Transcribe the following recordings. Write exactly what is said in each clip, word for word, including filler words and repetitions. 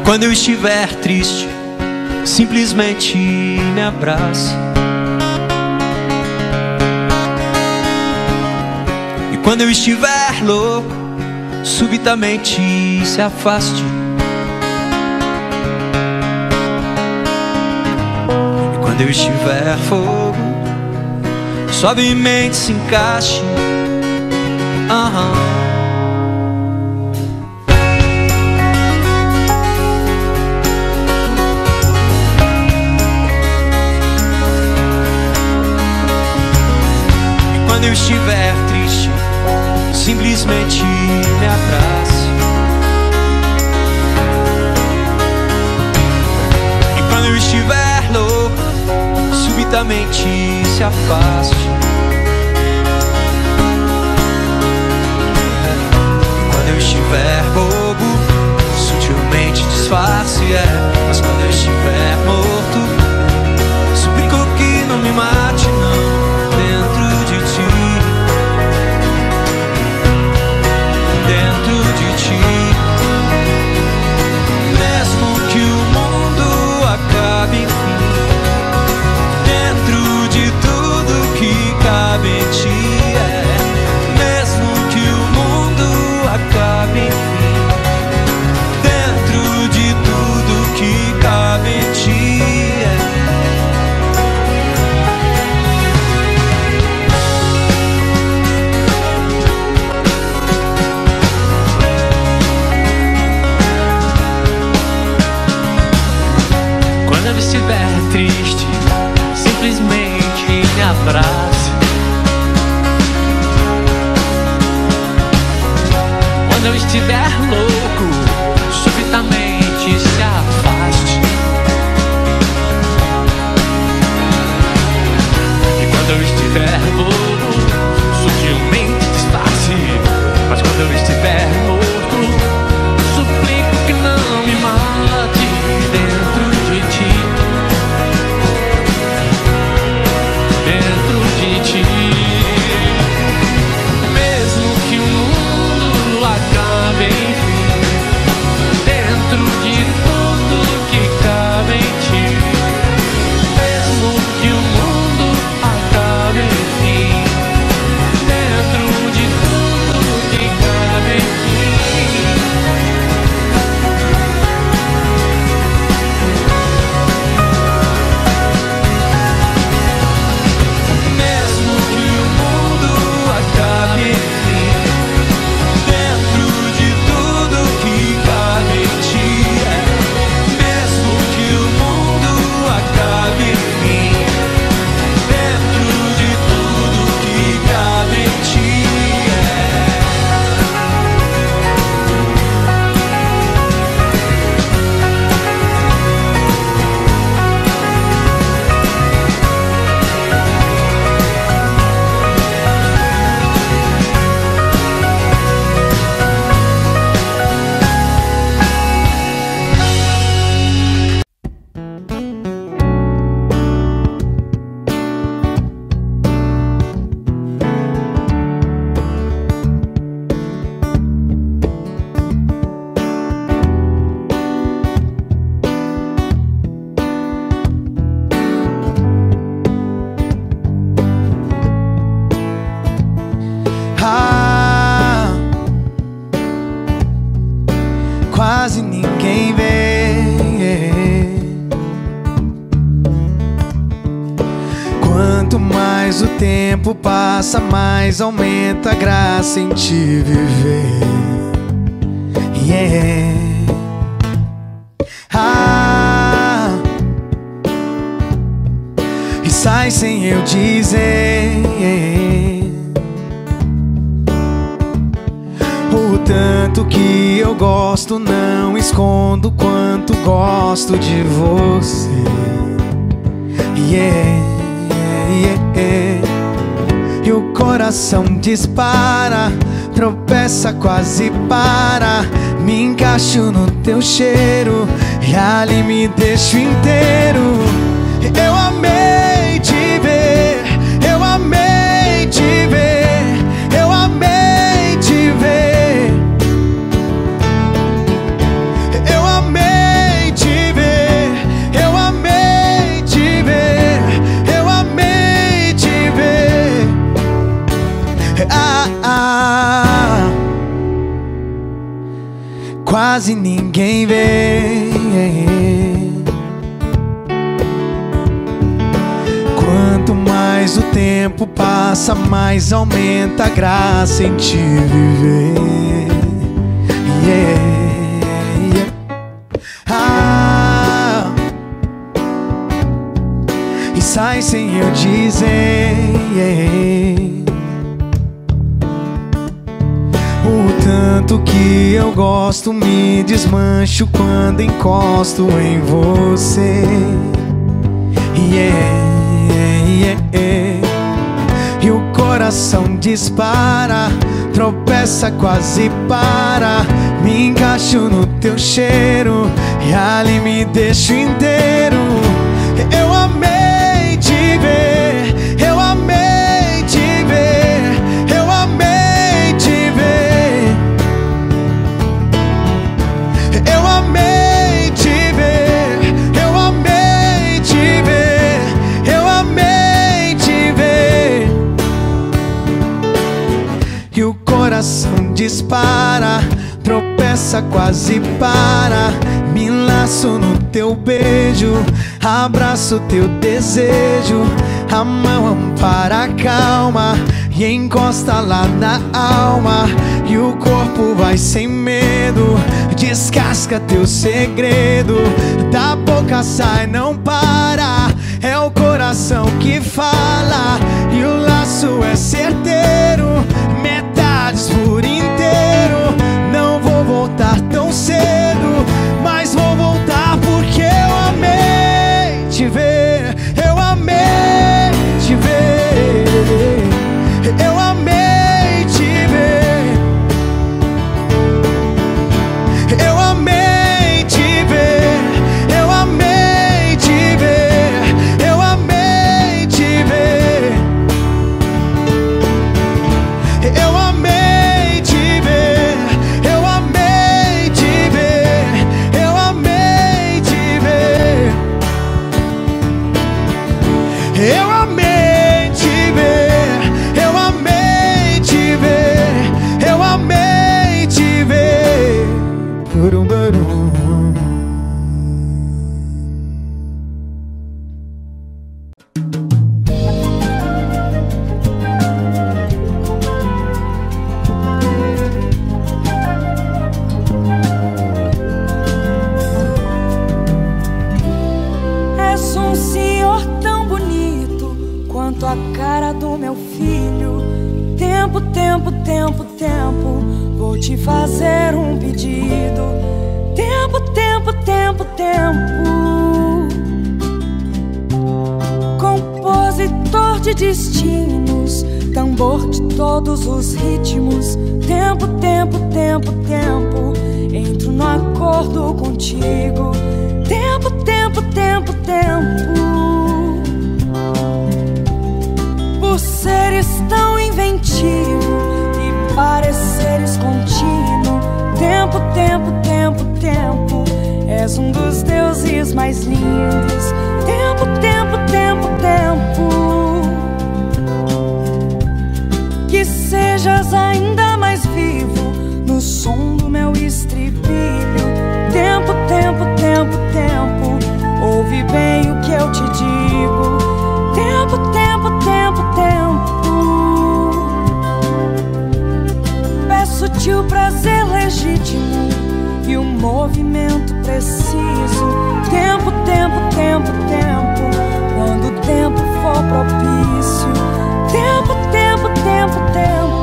Quando eu estiver triste, simplesmente me abrace. E quando eu estiver louco, subitamente se afaste. E quando eu estiver fogo, suavemente se encaixe. Aham. Quando eu estiver triste, simplesmente me abrace. E quando eu estiver louco, subitamente se afaste. E quando eu estiver bobo, sutilmente disfarce, é. Mas quando eu estiver morto, suplico que não me mate, não. Dentro de ti, dentro de ti. Mesmo que o mundo acabe, enfim, dentro de tudo que cabe em ti, é. Mesmo que o mundo acabe, enfim, dentro de tudo que cabe em ti, é. Quando eu estiver triste, simplesmente me abrace. Quando eu estiver louco, subitamente se afaste. E quando eu estiver louco, sutilmente disfarce. Mas quando eu estiver morto, suplico que não me mate dentro de ti, dentro de ti. Mesmo que o mundo acabe, enfim, dentro de tudo que cabe em ti. Mesmo que o mundo acabe, enfim, dentro de tudo que cabe em ti. Mesmo que o mundo acabe, enfim, dentro de tudo que cabe em ti, é. Mesmo que o mundo acabe, enfim, dentro de tudo que cabe em ti, é. Ah, quase ninguém vê. Quanto mais o tempo passa, mais aumenta a graça em te viver. Yeah. Ah, e sai sem eu dizer o tanto que eu gosto, não escondo quanto gosto de você. Yeah, yeah, yeah. E o coração dispara, tropeça, quase para. Me encaixo no teu cheiro e ali me deixo inteiro. Eu amei te ver, eu amei te ver, eu amei te ver. Eu amei quase ninguém vê. Quanto mais o tempo passa, mais aumenta a graça em te viver. Yeah, yeah. Ah, e sai sem eu dizer. Yeah. O tanto que eu gosto, me desmancho quando encosto em você. Yeah. Yeah, yeah. E o coração dispara, tropeça, quase para. Me encaixo no teu cheiro e ali me deixo inteiro. Eu amei te ver, eu amei te ver, eu amei te ver. Eu amei te ver, eu amei te ver, eu amei te ver. E o coração dispara, tropeça, quase para. Me laço no teu beijo, abraço teu desejo. A mão ampara a calma e encosta lá na alma. E o corpo vai sem medo, descasca teu segredo. Da boca sai, não para, é o coração que fala. E o laço é certeiro, metades por inteiro. Não vou voltar tão cedo, mas vou voltar porque eu amei te ver. Eu amei te ver, eu amei te ver, eu amei te ver, eu amei te ver, eu amei te ver, eu amei te ver, eu amei te ver, eu amei te ver, eu amei te ver, eu amei te ver, eu amei te ver. Burum, burum. És um senhor tão bonito quanto a cara do meu filho. Tempo, tempo, tempo, tempo, vou te fazer um pedido. Tempo, tempo, tempo, tempo. Compositor de destinos, tambor de todos os ritmos. Tempo, tempo, tempo, tempo, entro no acordo contigo. Tempo, tempo, tempo, tempo. Por seres tão inventivo e pareceres contínuo. Tempo, tempo, tempo, tempo, és um dos deuses mais lindos. Tempo, tempo, tempo, tempo. Que sejas ainda mais vivo no som do meu estribilho. Tempo, tempo, tempo, tempo, ouve bem o que eu te digo. Tempo, tempo, tempo, tempo. Peço-te o prazer legítimo e o movimento preciso. Tempo, tempo, tempo, tempo, quando o tempo for propício. Tempo, tempo, tempo, tempo.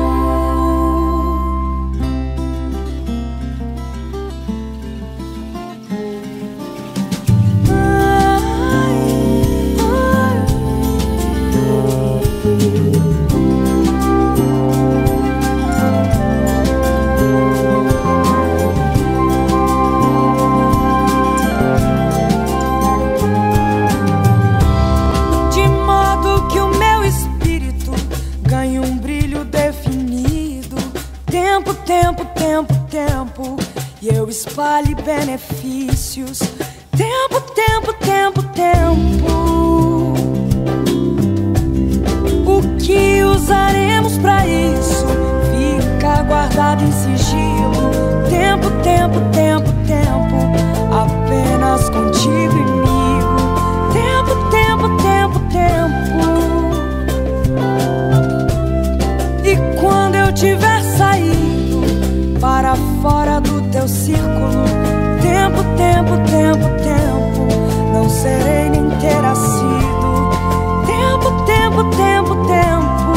Tempo, tempo, tempo, e eu espalhe benefícios. Tempo, tempo, tempo, tempo. O que usaremos pra isso fica guardado em sigilo. Tempo, tempo, tempo, tempo, apenas contigo e comigo. Tempo, tempo, tempo, tempo. E quando eu tiver saído para fora do teu círculo, tempo, tempo, tempo, tempo, não serei nem ter sido. Tempo, tempo, tempo, tempo.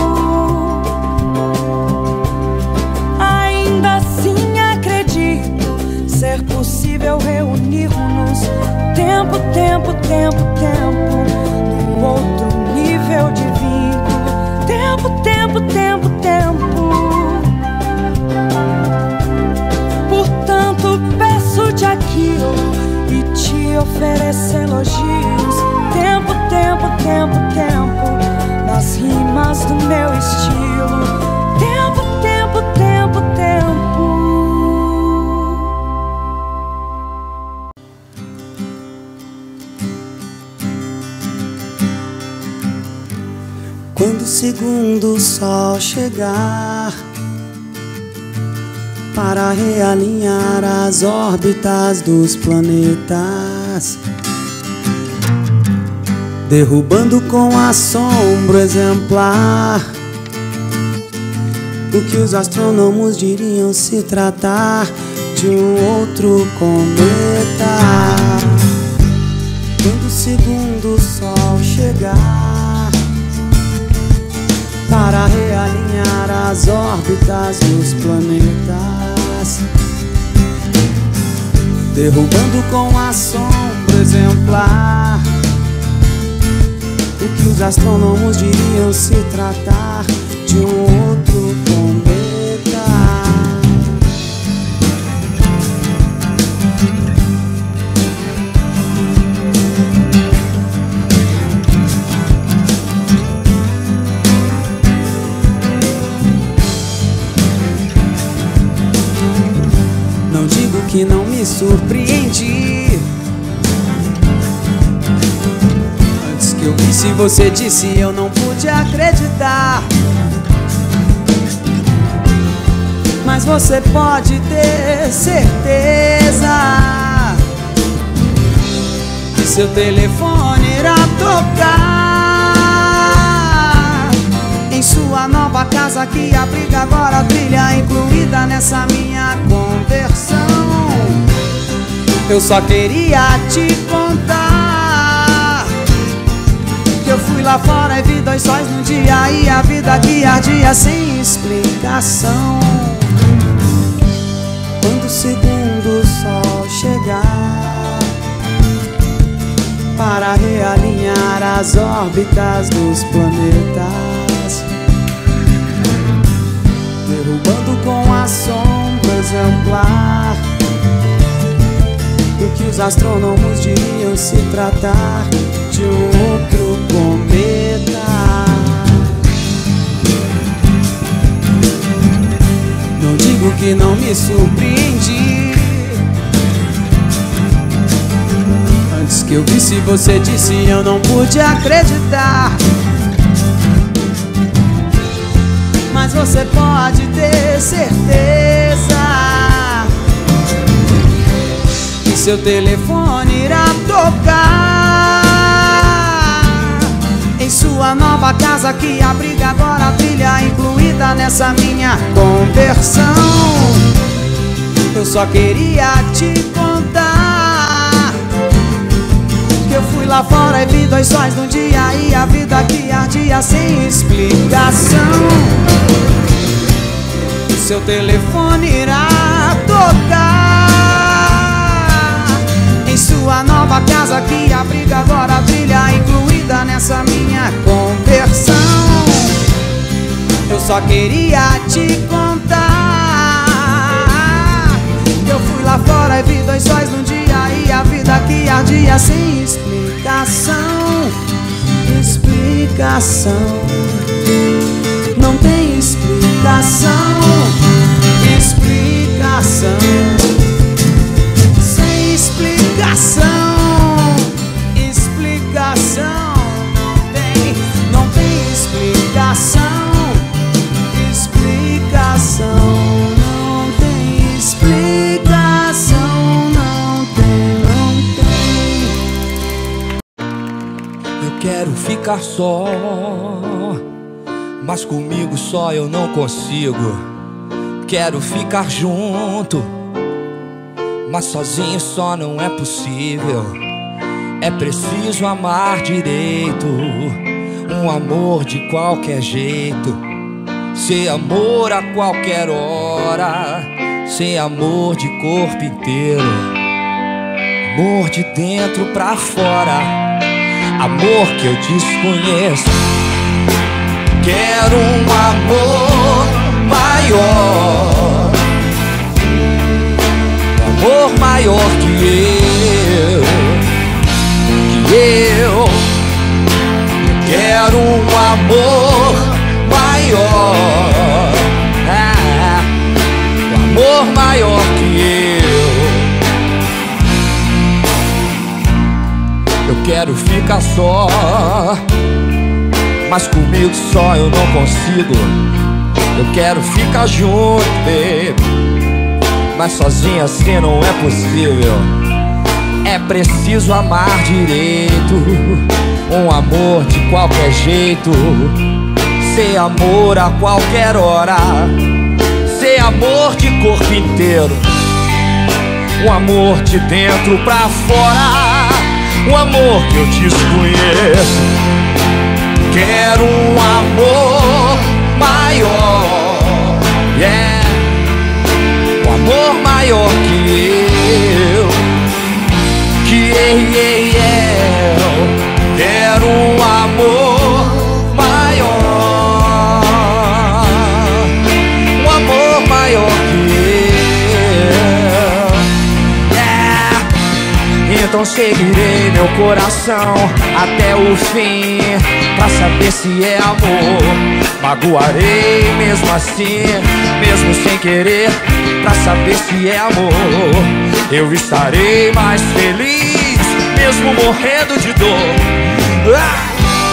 Ainda assim acredito ser possível reunirmos. Tempo, tempo, tempo, tempo, num outro nível de vínculo. Tempo, tempo, tempo, tempo. Portanto, peço-te aquilo e te ofereço elogios. Tempo, tempo, tempo, tempo, nas rimas do meu estilo. Tempo, tempo, tempo, tempo. Quando o segundo sol chegar para realinhar as órbitas dos planetas, derrubando com assombro exemplar o que os astrônomos diriam se tratar de um outro cometa. Quando o segundo sol chegar para realinhar as órbitas dos planetas, derrubando com assombro exemplar o que os astrônomos diriam se tratar de um outro cometa. Não digo que não me surpreendi. Antes que eu visse você disse eu não pude acreditar. Mas você pode ter certeza que seu telefone irá tocar em sua nova casa que abriga agora a trilha incluída nessa minha conversão. Eu só queria te contar que eu fui lá fora e vi dois sóis no dia e a vida que ardia sem explicação. Quando o segundo sol chegar para realinhar as órbitas dos planetas, derrubando com assombro exemplar o que os astrônomos diriam se tratar de um outro cometa. Não digo que não me surpreendi. Antes que eu visse você disse eu não pude acreditar. Mas você pode ter certeza que seu telefone irá tocar em sua nova casa que abriga agora a trilha incluída nessa minha conversão. Eu só queria te contar que eu fui lá fora e vi dois sóis no dia e a vida que ardia sem explicação. O seu telefone irá tocar em sua nova casa que abriga agora a trilha incluída nessa minha conversão. Eu só queria te contar que eu fui lá fora e vi dois sóis num dia e a vida que ardia sem explicação. Explicação, não tem explicação. Explicação, sem explicação. Explicação, não tem, não tem explicação. Explicação, não tem explicação. ficar só, mas comigo só eu não consigo. Quero ficar junto, mas sozinho só não é possível. É preciso amar direito, um amor de qualquer jeito. Ser amor a qualquer hora, ser amor de corpo inteiro. Amor de dentro pra fora, amor que eu desconheço. Quero um amor maior, um amor maior que eu, que eu. Quero um amor maior, ah, um amor maior que eu. Eu quero ficar só, mas comigo só eu não consigo. Eu quero ficar junto, baby, mas sozinho assim não é possível. É preciso amar direito, um amor de qualquer jeito. Ser amor a qualquer hora, ser amor de corpo inteiro. Um amor de dentro pra fora, um amor que eu desconheço. Quero um amor maior, yeah, um amor maior que eu, que eu, eu. Quero um amor maior, um amor maior que eu, yeah. Então seguirei meu coração até o fim, pra saber se é amor. Magoarei mesmo assim, mesmo sem querer, pra saber se é amor. Eu estarei mais feliz, mesmo morrendo de dor, ah,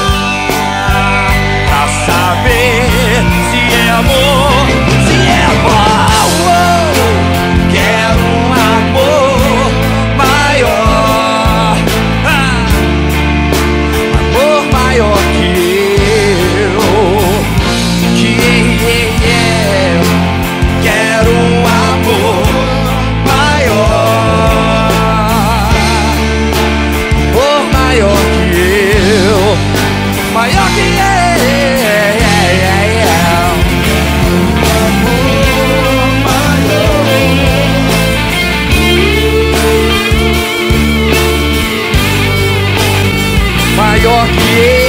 pra saber se é amor, se é amor. Oh, quero um amor maior, ah, um amor maior que quero um amor maior, amor maior que eu, maior que eu, amor maior, maior que eu.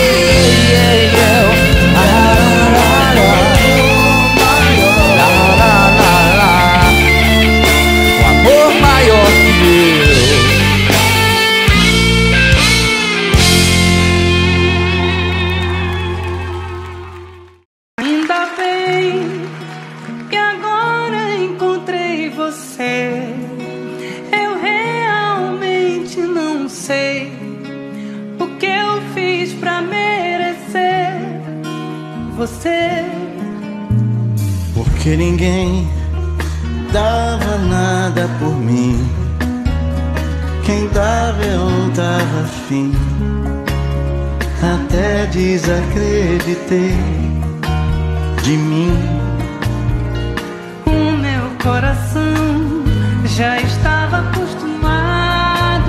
Porque ninguém dava nada por mim. Quem dava eu não tava afim. Até desacreditei de mim. O meu coração já estava acostumado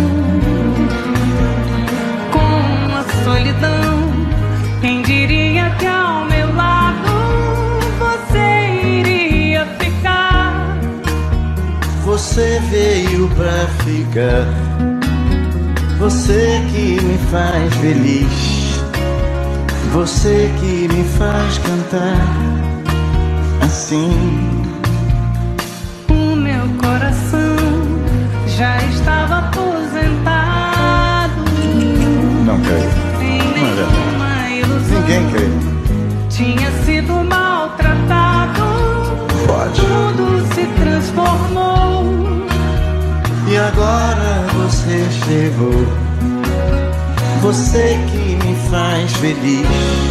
com a solidão. Quem diria que ao meu lado você iria ficar? Você veio pra ficar. Você que me faz feliz. Você que me faz cantar assim. O meu coração já estava aposentado. Não creio. Não é verdade. Ninguém crê. Tinha sido maltratado. Pode. Tudo se transformou. E agora você chegou. Você que me faz feliz.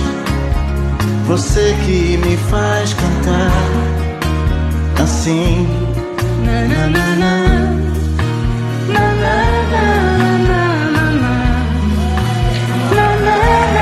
Você que me faz cantar assim. Na na na na. Na na na na na na. Na na.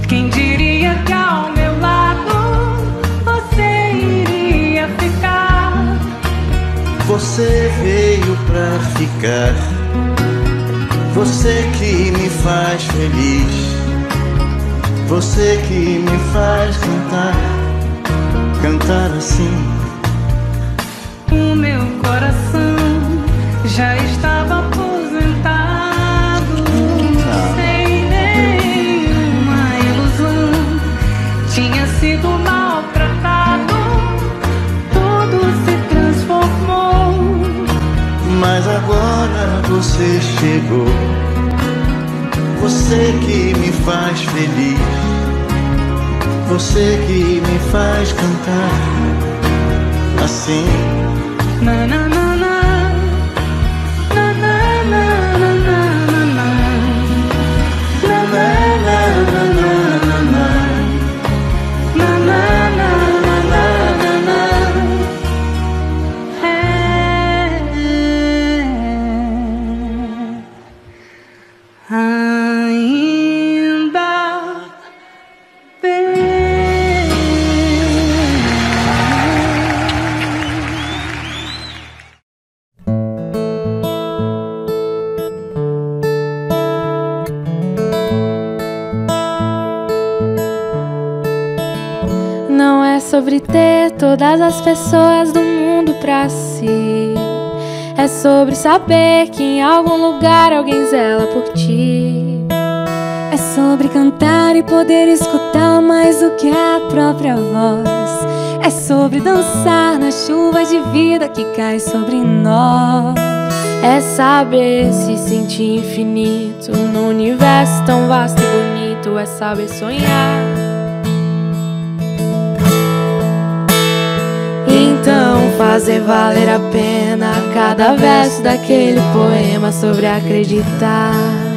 Quem diria que ao meu lado você iria ficar? Você veio pra ficar. Você que me faz feliz. Você que me faz cantar. Cantar assim. O meu coração já estava aposentado, sem nenhuma ilusão. Tinha sido maltratado, tudo se transformou. Mas agora você chegou. Você que me faz feliz. Você que me faz cantar assim. Na na na na, na na na na na na, na na na na na na, na na na na na. Ainda bem. Não é sobre ter todas as pessoas do mundo pra si. É sobre saber que em algum lugar alguém zela por ti. É sobre cantar e poder escutar mais do que a própria voz. É sobre dançar na chuva de vida que cai sobre nós. É saber se sentir infinito num universo tão vasto e bonito. É saber sonhar. Então fazer valer a pena cada verso daquele poema sobre acreditar.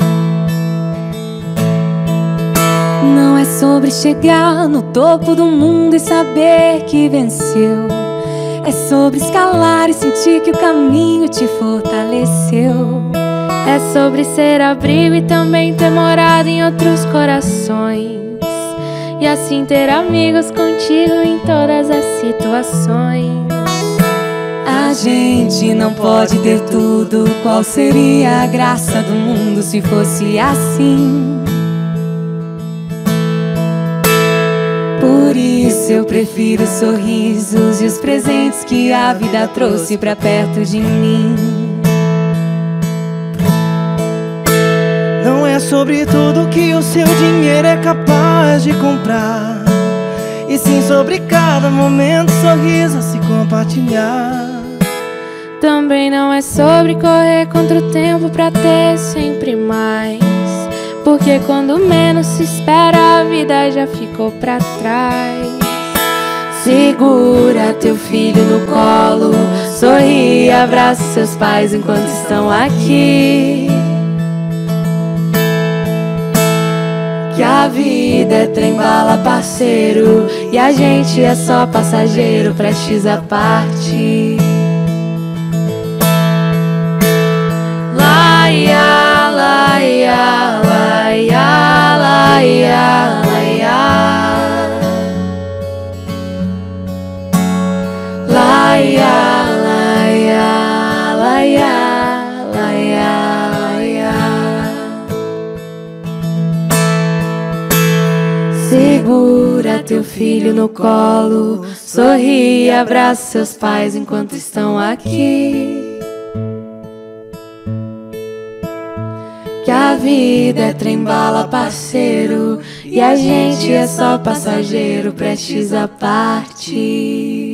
Não é sobre chegar no topo do mundo e saber que venceu. É sobre escalar e sentir que o caminho te fortaleceu. É sobre ser abrigo e também ter morado em outros corações. E assim ter amigos contigo em todas as situações. A gente não pode ter tudo. Qual seria a graça do mundo se fosse assim? Por isso eu prefiro os sorrisos e os presentes que a vida trouxe pra perto de mim. Não é sobre tudo que o seu dinheiro é capaz de comprar, e sim sobre cada momento, sorriso a se compartilhar. Também não é sobre correr contra o tempo pra ter sempre mais, porque quando menos se espera a vida já ficou pra trás. Segura teu filho no colo, sorri e abraça seus pais enquanto estão aqui. Que a vida é trem-bala, parceiro, e a gente é só passageiro, prestes a partir. Laia, laia, laia, laia, laia. Laia, laia, laia, laia, laia. Segura teu filho no colo, sorri e abraça seus pais enquanto estão aqui. Que a vida é trem-bala, parceiro, e a gente é só passageiro, prestes a partir.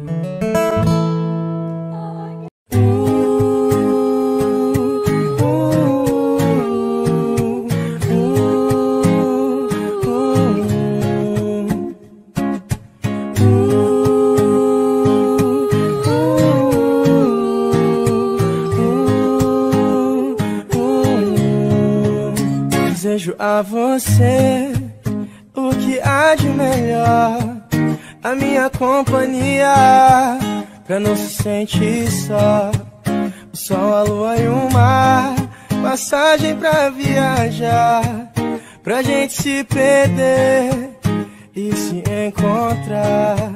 Desejo a você o que há de melhor, a minha companhia, pra não se sentir só. O sol, a lua e o mar, passagem pra viajar, pra gente se perder e se encontrar.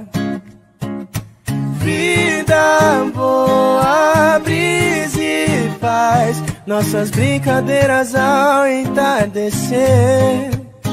Vida boa, brisa e paz, nossas brincadeiras ao entardecer.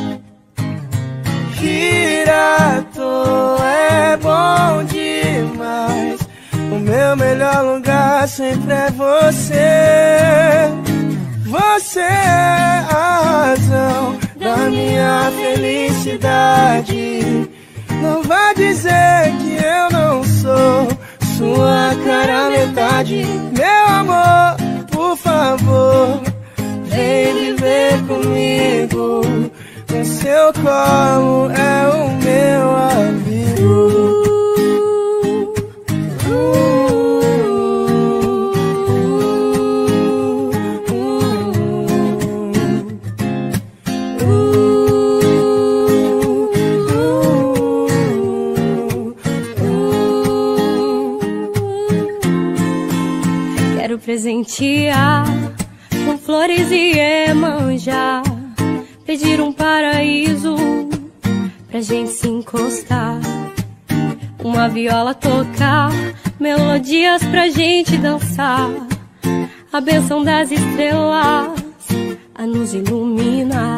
Rir à toa é bom demais, o meu melhor lugar sempre é você. Você é a razão da minha felicidade. Não vá dizer que eu não sou sua cara metade. Meu amor, por favor, vem viver comigo. O seu colo é o meu abrigo. Quero presentear com flores e Iemanjá, pedir um paraíso pra gente se encostar, uma viola tocar, melodias pra gente dançar, a bênção das estrelas a nos iluminar.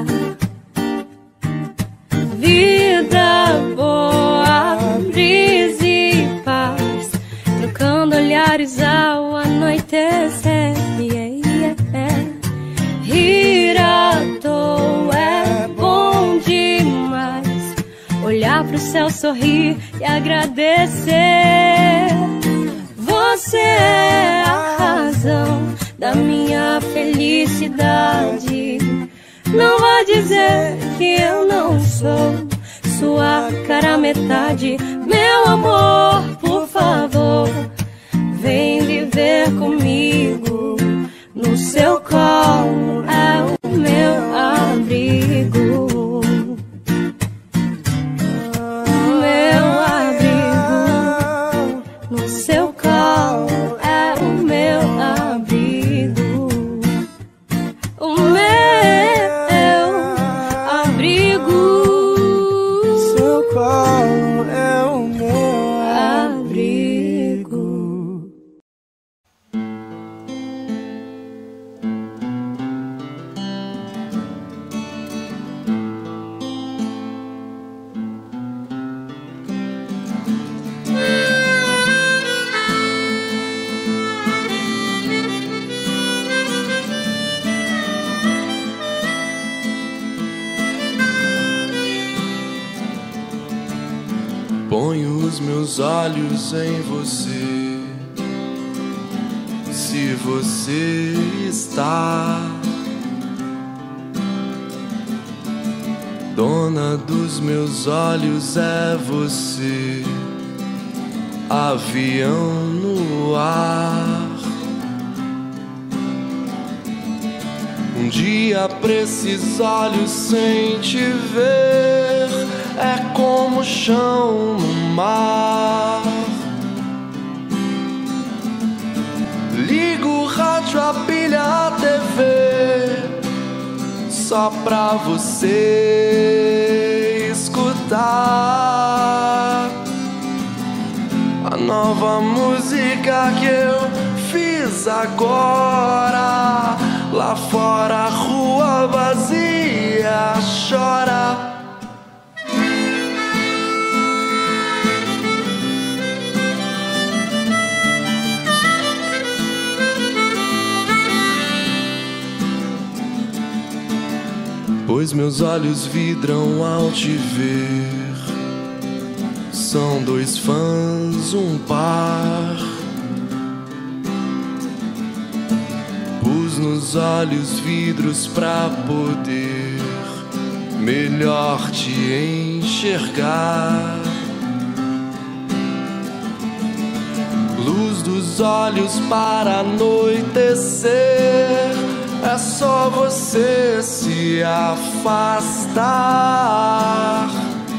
Vida boa, brisa e paz, trocando olhares ao anoitecer. Yeah, yeah. Rir à toa é bom demais, olhar pro céu, sorrir e agradecer. Você é a razão da minha felicidade. Não vá dizer que eu não sou sua cara metade. Meu amor, por favor, vem viver comigo. No seu colo é o meu abrigo. Meu abrigo. No seu colo é o meu abrigo. O meu abrigo. Seu colo é o meu abrigo. Ponho os meus olhos em você. Se você está dona dos meus olhos, é você. Avião no ar. Um dia pra esses olhos sem te ver é como chão no mar. Ligo o rádio, a pilha, a T V, só pra você escutar a nova música que eu fiz agora. Lá fora a rua vazia chora. Pois meus olhos vidram ao te ver. São dois fãs, um par. Pus nos olhos vidros pra poder melhor te enxergar. Luz dos olhos para anoitecer. É só você se afastar.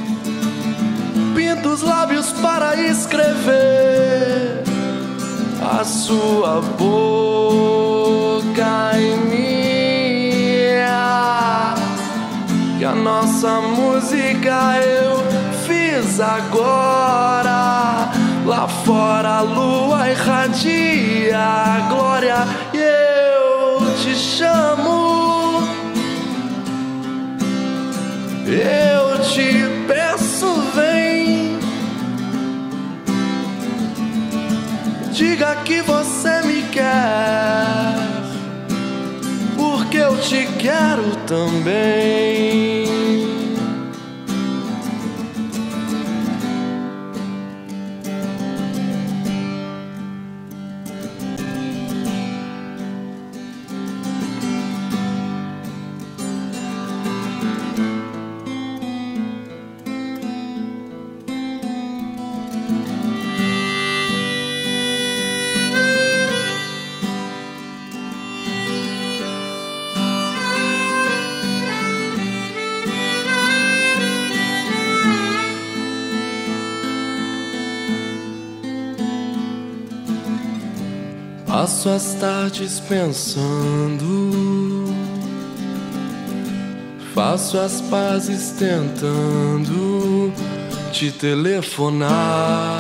Pinta os lábios para escrever a sua boca em minha. nossa música eu fiz agora. Lá fora a lua irradia a glória e eu te chamo. Eu te peço, vem. Diga que você me quer, porque eu te quero também. Passo as tardes pensando, faço as pazes tentando te telefonar.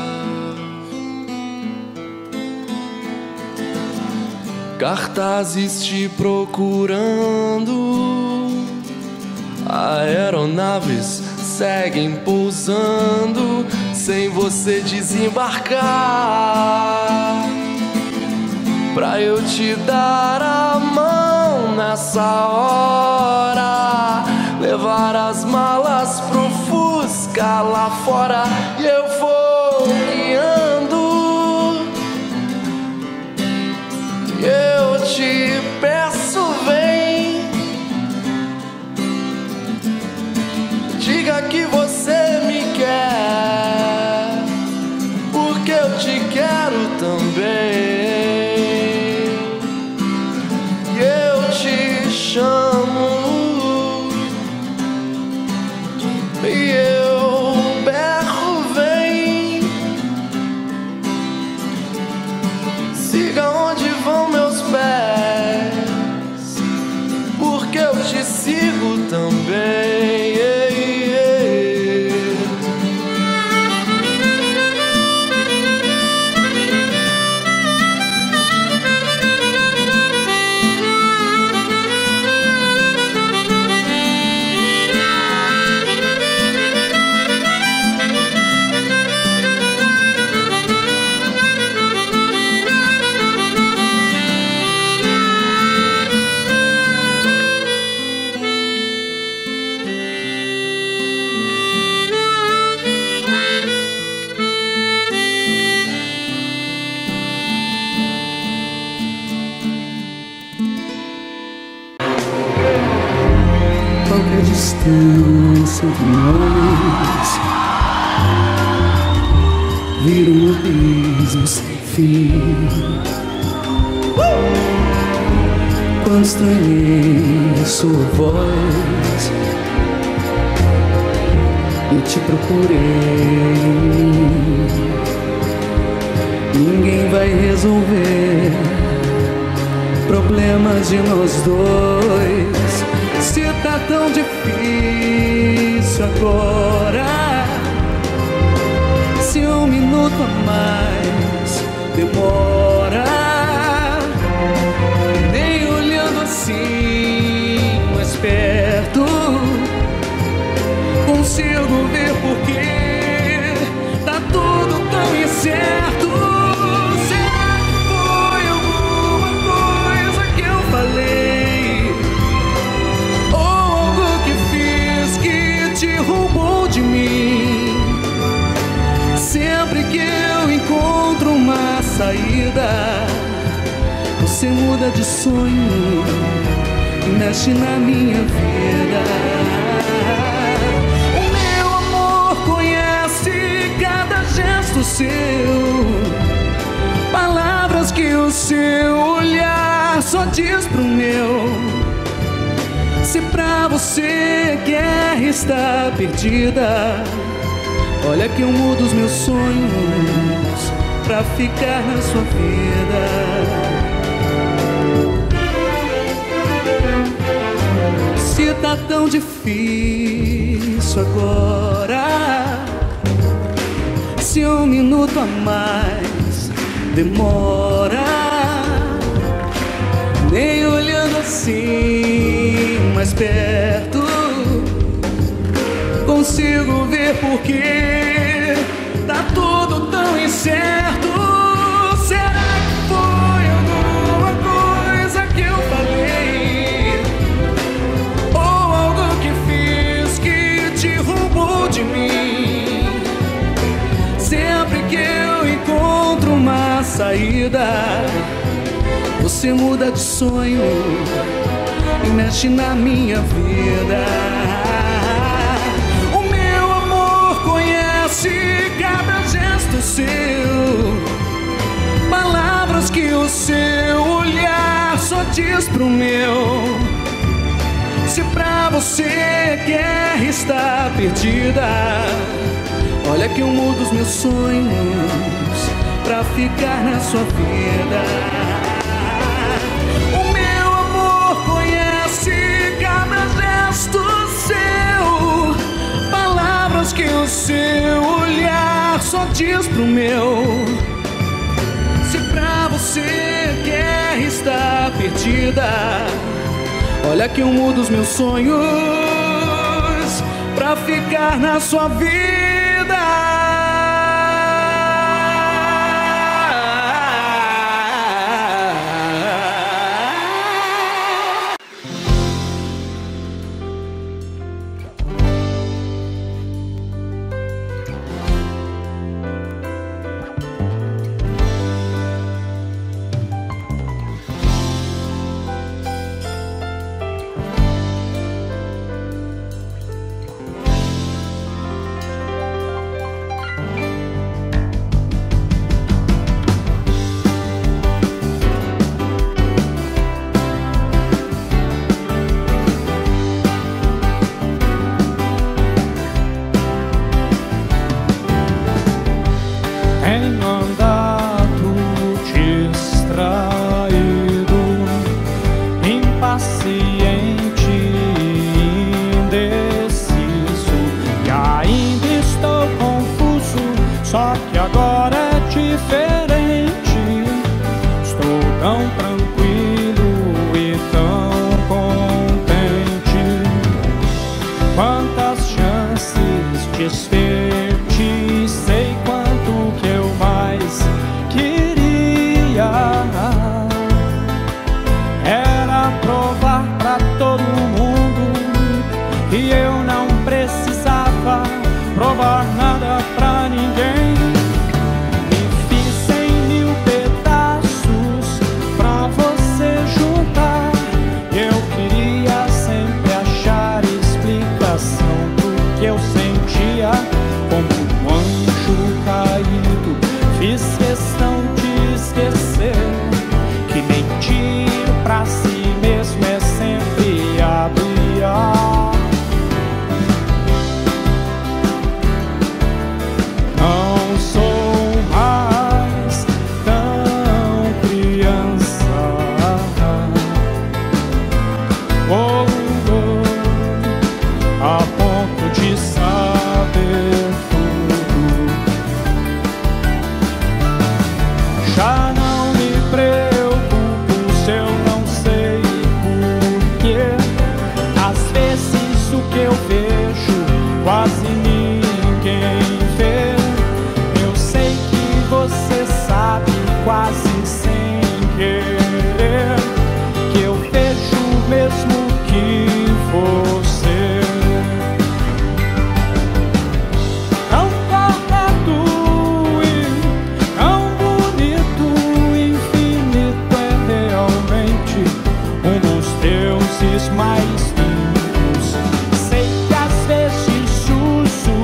Cartazes te procurando, aeronaves seguem pousando sem você desembarcar. Pra eu te dar a mão nessa hora, levar as malas pro Fusca lá fora e eu vou guiando. Eu te peço, vem. Diga que você me quer, porque eu te quero também. Chamo e eu berro, vem. Siga onde vão meus pés, porque eu te sigo também. Qualquer distância entre nós vira um abismo sem fim. Quando estranhei a sua voz e te procurei, ninguém vai resolver problemas de nós dois. Se tá tão difícil agora, se um minuto a mais demora, nem olhando assim mais perto consigo ver porque tá tudo tão incerto. Será que foi alguma coisa que eu falei, roubou de mim? Sempre que eu encontro uma saída, você muda de sonho, mexe na minha vida. O meu amor conhece cada gesto seu, palavras que o seu olhar só diz pro meu. Se pra você a guerra está perdida, olha que eu mudo os meus sonhos pra ficar na sua vida. Se tá tão difícil isso agora. Se um minuto a mais demora, nem olhando assim mais perto consigo ver porque tá tudo tão incerto. Será que foi alguma coisa que eu falei, ou algo que fiz que te roubou de mim? Sempre que eu encontro uma saída, você muda de sonho e mexe na minha vida. O meu amor conhece cada gesto seu, palavras que o seu olhar só diz pro meu. Se pra você quer estar perdida, olha que eu mudo os meus sonhos pra ficar na sua vida. O meu amor conhece cada gesto seu, palavras que o seu olhar só diz pro meu. Se pra você quer estar perdida, olha que eu mudo os meus sonhos pra ficar na sua vida. Mais limpos. Sei que às vezes sussurro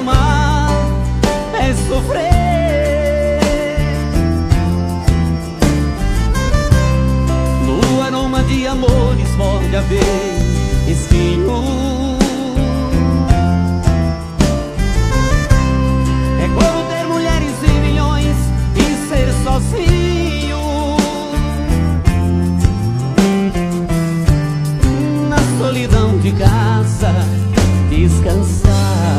amar é sofrer. No aroma de amores pode haver espinho. É como ter mulheres e milhões e ser sozinho. Na solidão de casa descansar.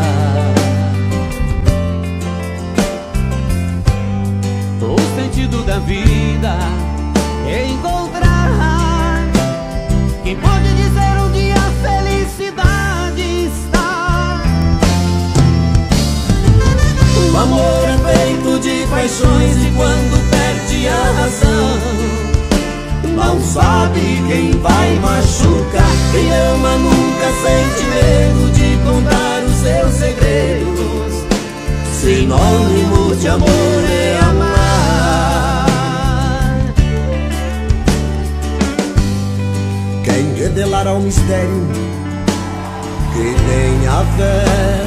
O sentido da vida é encontrar quem pode dizer onde a felicidade está. O amor é feito de paixões e quando perde a razão não sabe quem vai machucar. Quem ama nunca sente medo de contar os seus segredos. Sinônimo de amor é amar. Quem revelará o mistério que tem a fé?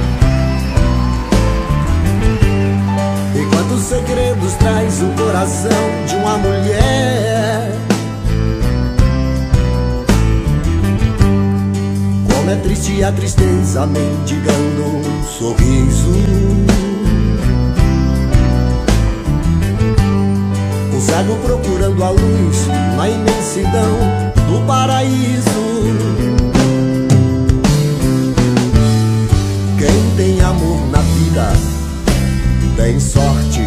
E quantos segredos traz o coração de uma mulher? Como é triste a tristeza mendigando um sorriso. Um cego procurando a luz na imensidão do paraíso. Quem tem amor na vida tem sorte.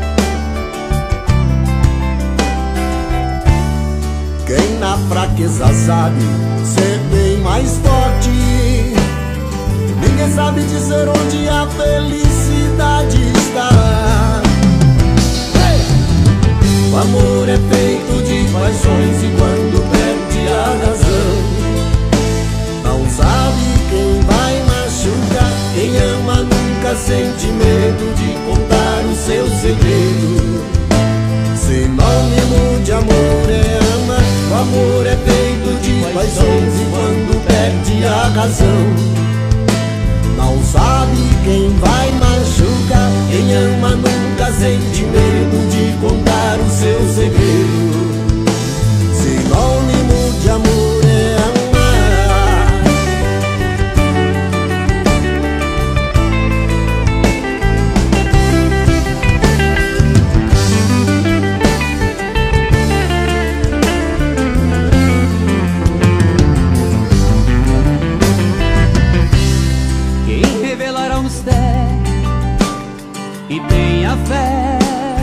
Quem na fraqueza sabe ser bem mais forte. Ninguém sabe dizer onde a felicidade está. O amor é feito de paixões e quando perde a razão não sabe quem vai machucar. Quem ama nunca sente medo de contar o seu segredo. Sinônimo de amor é amar. O amor é feito de paixões e quando perde a razão não sabe quem vai machucar. Quem ama nunca sente medo de contar o seu segredo. Sinônimo de amor é amar. Quem revelará o mistério e tenha fé.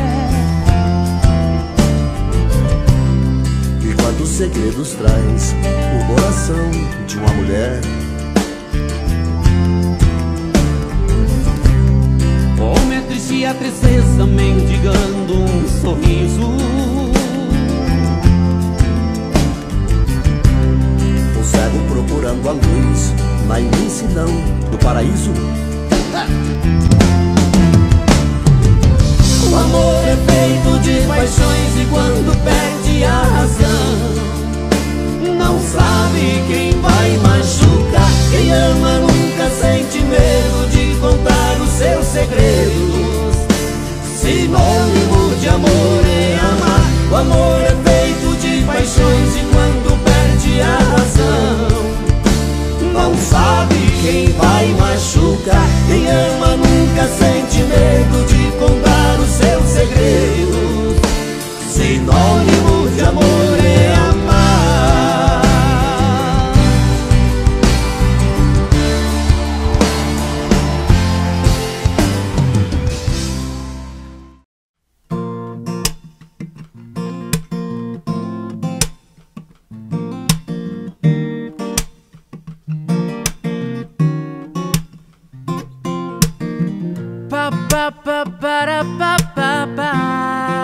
E quantos segredos traz o coração de uma mulher? Como é triste a tristeza mendigando um sorriso. O cego procurando a luz na imensidão do paraíso. O amor é feito de paixões e quando perde a razão não sabe quem vai machucar. Quem ama nunca sente medo de contar os seus segredos. Sinônimo de amor é amar. O amor é feito de paixões e quando perde a razão não sabe quem vai machucar. Quem ama nunca sente medo de contar os seus segredos. Sinônimo de amor é amar. Pa pa pa para pa pa pa.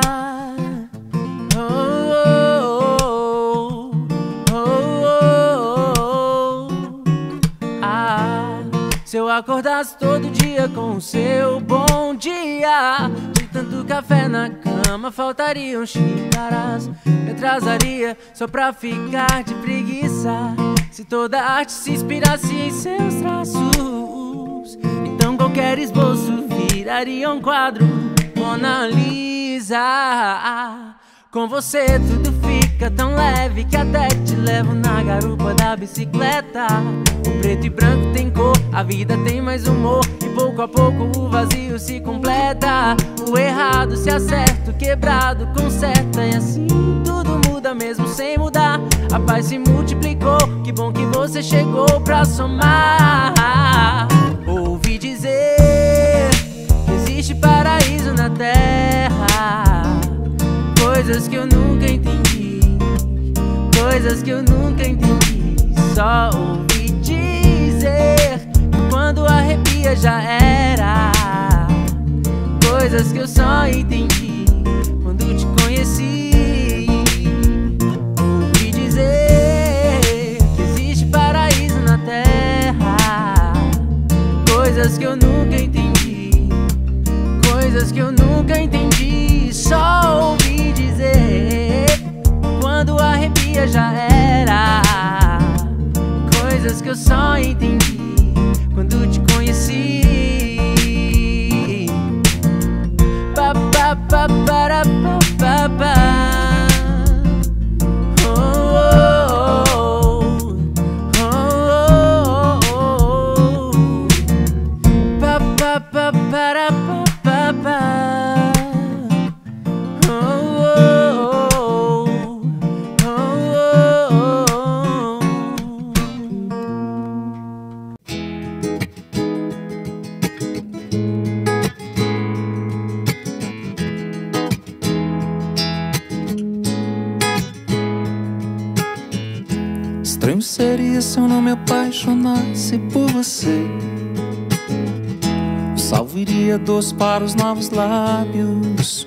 Oh, oh, oh, oh, oh, oh. Ah, se eu acordasse todo dia com o seu bom dia, de tanto café na cama faltariam xícaras. Me atrasaria só pra ficar de preguiça. Se toda arte se inspirasse em seus traços, então qualquer Qualquer esboço viraria um quadro Mona Lisa. Com você tudo fica tão leve que até te levo na garupa da bicicleta. O preto e branco tem cor, a vida tem mais humor, e pouco a pouco o vazio se completa. O errado se acerta, o quebrado conserta, e assim tudo muda mesmo sem mudar. A paz se multiplicou, que bom que você chegou pra somar. Ouvi dizer que existe paraíso na terra, coisas que eu nunca entendi, coisas que eu nunca entendi. Só ouvi dizer que quando arrepia já era, coisas que eu só entendi quando te conheci. Ouvi dizer que existe paraíso na terra, coisas que eu nunca entendi, coisas que eu nunca entendi. Só ouvi dizer, quando arrepia já era, coisas que eu só entendi quando te conheci. Pa pa pa para pa pa pa. Estranho seria se eu não me apaixonasse por você. O salvo iria doce para os novos lábios.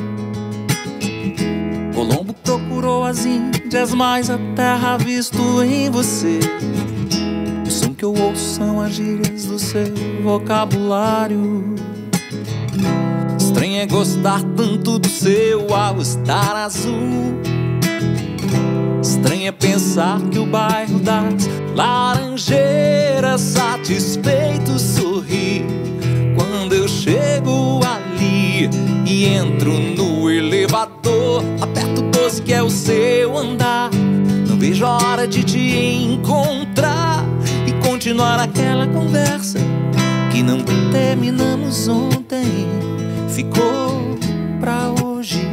Colombo procurou as Índias, mas a terra visto em você. O som que eu ouço são as gírias do seu vocabulário. Estranho é gostar tanto do seu all-star azul. Estranho é pensar que o bairro das Laranjeiras satisfeito sorri quando eu chego ali e entro no elevador. Aperto o doze que é o seu andar. Não vejo a hora de te encontrar e continuar aquela conversa que não terminamos ontem, ficou pra hoje.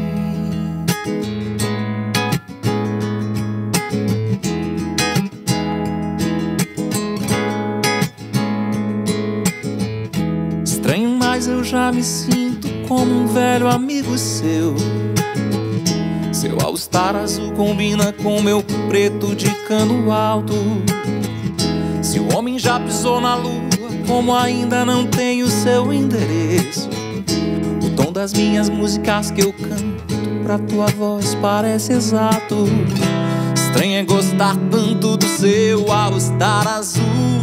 Estranho, mas eu já me sinto como um velho amigo seu. Seu all-star azul combina com meu preto de cano alto. Se o homem já pisou na lua, como ainda não tenho seu endereço, o tom das minhas músicas que eu canto pra tua voz parece exato. Estranho é gostar tanto do seu all-star azul.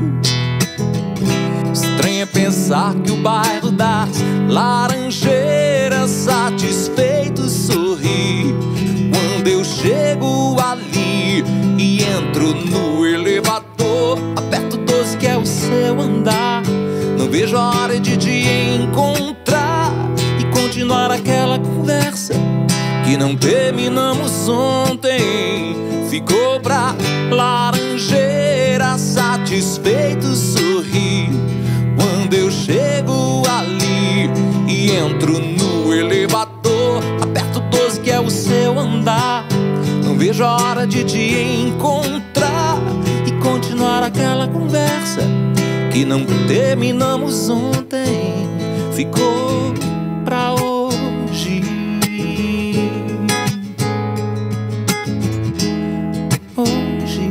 Estranho é pensar que o bairro das Laranjeiras satisfeito sorri quando eu chego ali e entro no elevador. Aperto o doze que é o seu andar. Não vejo a hora de te encontrar e continuar aquela conversa que não terminamos ontem, ficou pra Laranjeira satisfeito sorri quando eu chego ali e entro no elevador. Aperto o doze que é o seu andar. Não vejo a hora de te encontrar e continuar aquela conversa que não terminamos ontem, ficou pra hoje. Hoje.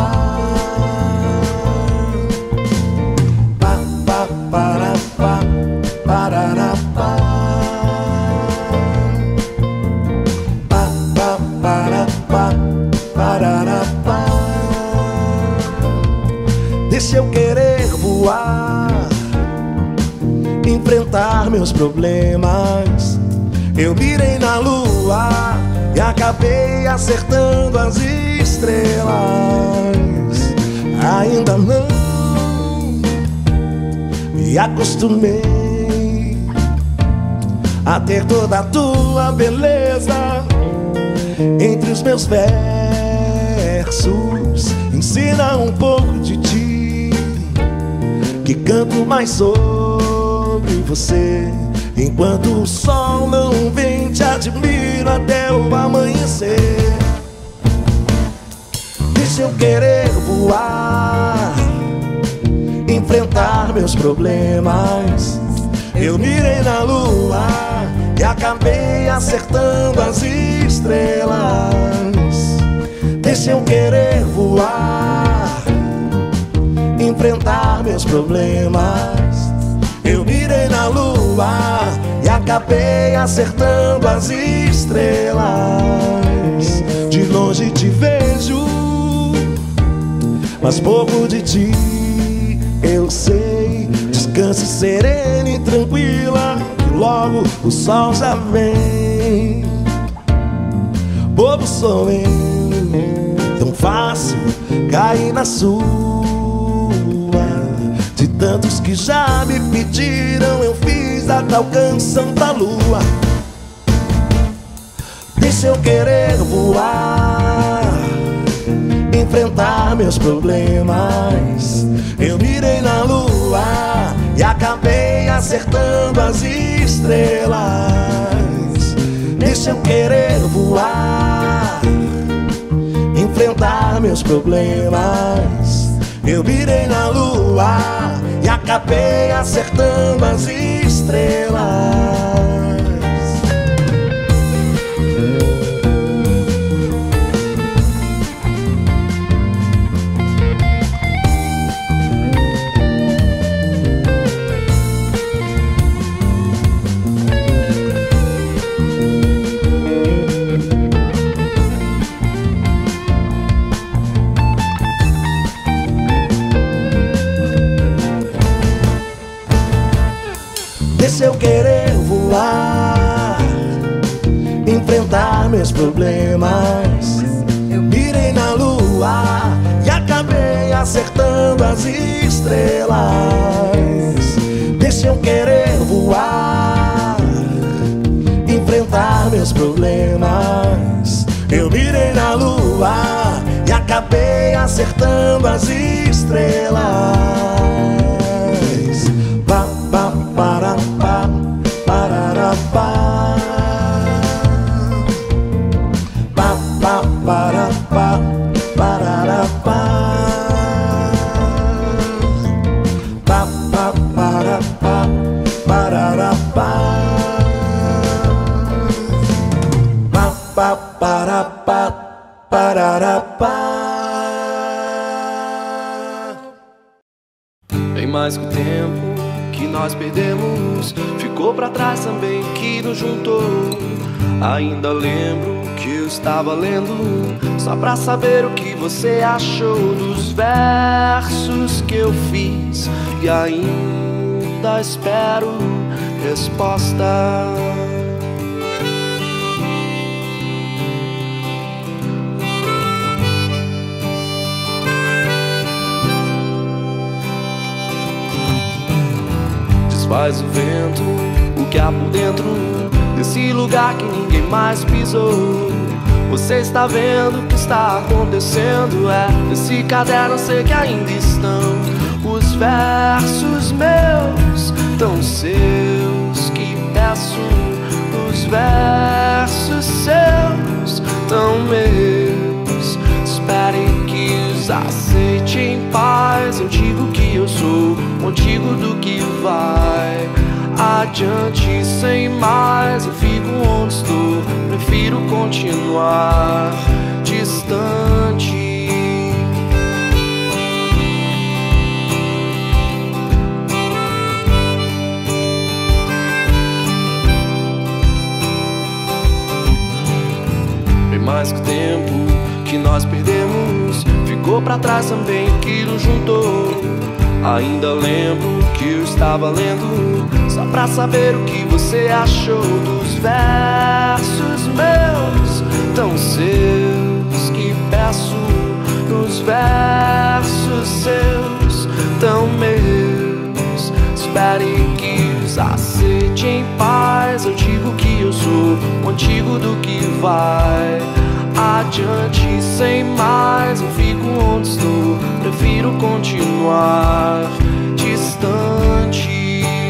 Ba, ba, ba, ba, voar, enfrentar meus problemas. Eu mirei na lua e acabei acertando as estrelas. Ainda não me acostumei a ter toda a tua beleza entre os meus versos. Ensina um pouco de ti, que canto mais sobre você. Enquanto o sol não vem, te admiro até o amanhecer. Deixa eu querer voar, enfrentar meus problemas. Eu mirei na lua e acabei acertando as estrelas. Deixa eu querer voar, enfrentar meus problemas. Eu mirei na lua e acabei acertando as estrelas. De longe te vejo, mas pouco de ti eu sei. Descanse serena e tranquila, que logo o sol já vem. Bobo sou eu, tão fácil cair na sua. De tantos que já me pediram, eu fiz até alcançando a lua. Deixa eu querer voar, enfrentar meus problemas. Eu mirei na lua e acabei acertando as estrelas. Deixa eu querer voar, enfrentar meus problemas. Eu mirei na lua e acabei acertando as estrelas. Deixa eu querer voar, enfrentar meus problemas. Eu mirei na lua e acabei acertando as estrelas. Deixa eu querer voar, enfrentar meus problemas. Eu mirei na lua e acabei acertando as estrelas. Pa, pa, para, pa, parará, pa. Pa, pa, para, pa, parará, pa. Pa, pa, para, pa, parará, pa. Pa, pa, para, pa, parará, pa. Bem mais que o tempo que nós perdemos, ficou pra trás também que nos juntou. Ainda lembro que eu estava lendo, só pra saber o que você achou dos versos que eu fiz, e ainda espero resposta. Faz o vento, o que há por dentro desse lugar que ninguém mais pisou. Você está vendo o que está acontecendo? É, nesse caderno eu sei que ainda estão os versos meus, tão seus que peço. Os versos seus, tão meus. Espere que os aceite em paz. Eu digo que eu sou contigo do que vai adiante sem mais. Eu fico onde estou, prefiro continuar distante. Bem mais que o tempo que nós perdemos, ficou pra trás também que nos juntou. Ainda lembro que eu estava lendo, só pra saber o que você achou dos versos meus, tão seus, que peço nos versos seus, tão meus. Espere que os aceite em paz. Eu digo que eu sou o antigo do que vai adiante sem mais. Eu fico onde estou, prefiro continuar distante.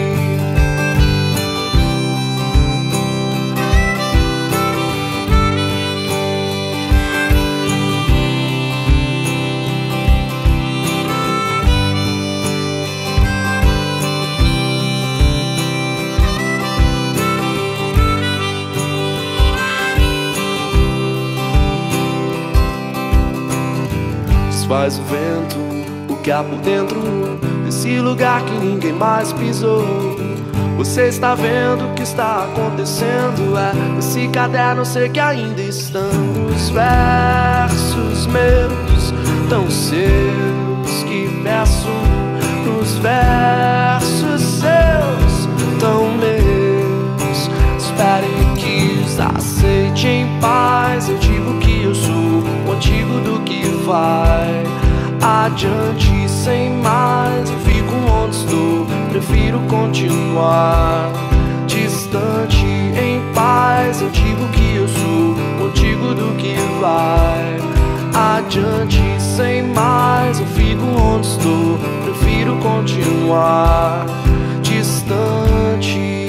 Faz o vento, o que há por dentro desse lugar que ninguém mais pisou. Você está vendo o que está acontecendo? É nesse caderno, sei que ainda estão os versos meus, tão seus, que peço nos versos seus, tão meus. Espere que os aceite em paz. Eu digo que eu sou o antigo do que vai adiante sem mais. Eu fico onde estou, prefiro continuar distante em paz. Eu digo que eu sou o antigo do que vai adiante sem mais. Eu fico onde estou, prefiro continuar distante.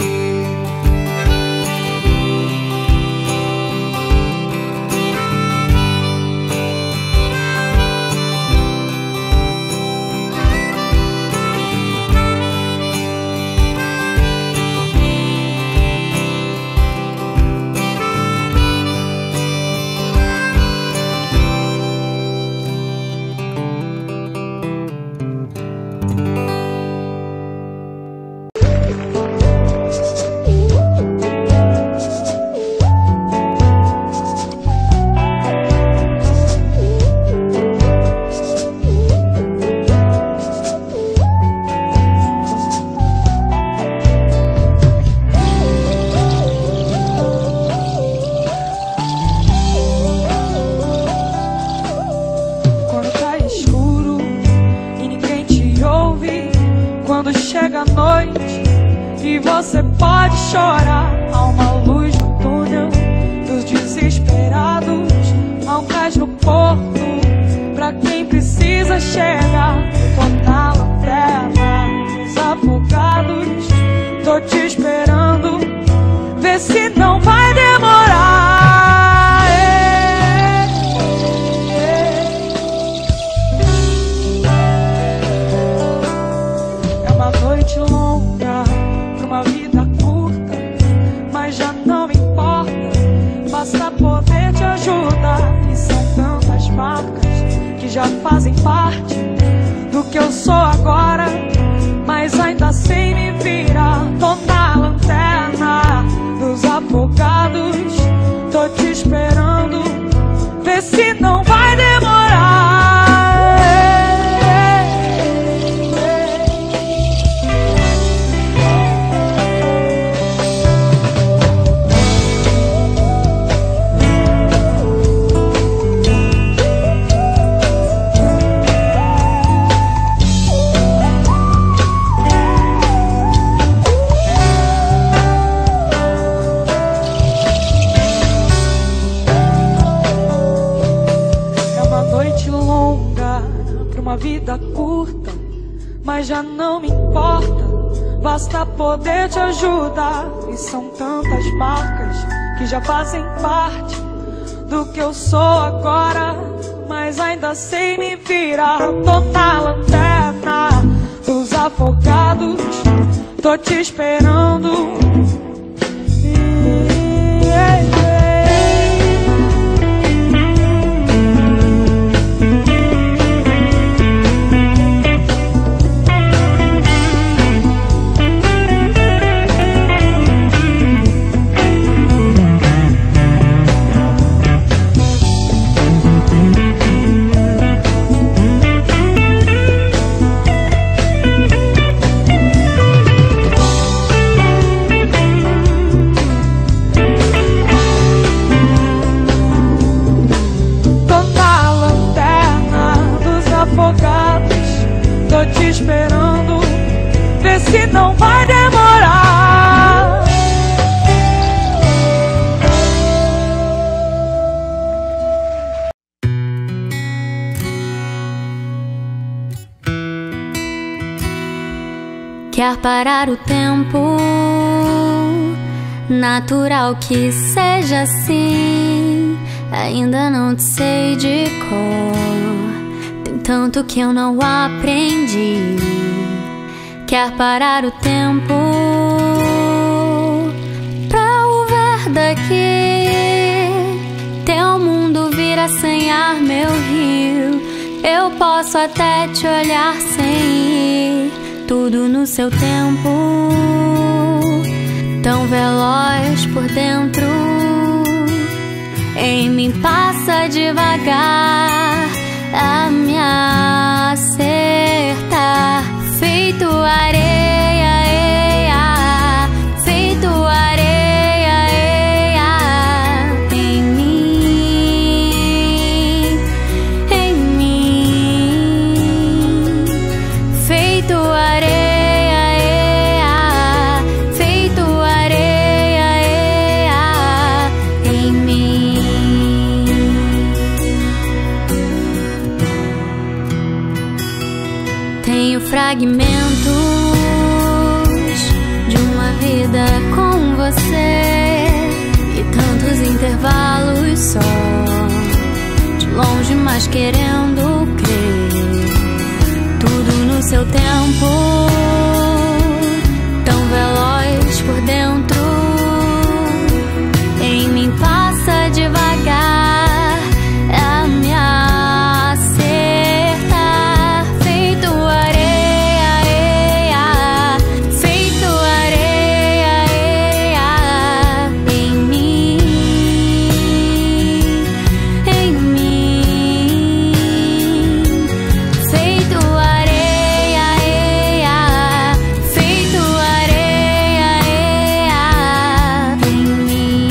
Você pode chorar, há uma luz no túnel dos desesperados, há um cais no porto pra quem precisa chegar. Tô na lanterna dos afogados, tô te esperando, vê se não vai demorar. É uma noite longa, uma vida curta, mas já não importa, basta poder te ajudar. E são tantas marcas que já fazem parte do que eu sou agora, mas ainda sem me virar. Tô na lanterna dos afogados, tô te esperando, vê se não vai demorar. Uma vida curta, mas já não me importa, basta poder te ajudar. E são tantas marcas que já fazem parte do que eu sou agora, mas ainda sei me virar. Tô na lanterna dos afogados, tô te esperando. Yeah, yeah. Quer parar o tempo, natural que seja assim. Ainda não te sei de cor, tem tanto que eu não aprendi. Quer parar o tempo pra o ver daqui. Teu mundo vira sem ar, meu rio. Eu posso até te olhar sem ir. Tudo no seu tempo, tão veloz por dentro. Em mim passa devagar a me acertar. Feito areia, eia, feito areia, eia, em mim, em mim. Feito areia, eia, feito areia, eia, em mim. Tenho fragmentos de uma vida com você e tantos intervalos só, de longe mas querendo crer. Tudo no seu tempo, tão veloz por dentro. Em mim passa devagar a me acertar. Feito areia, eia, feito areia, eia, em mim, em mim. Feito areia, eia, feito areia, eia, em mim.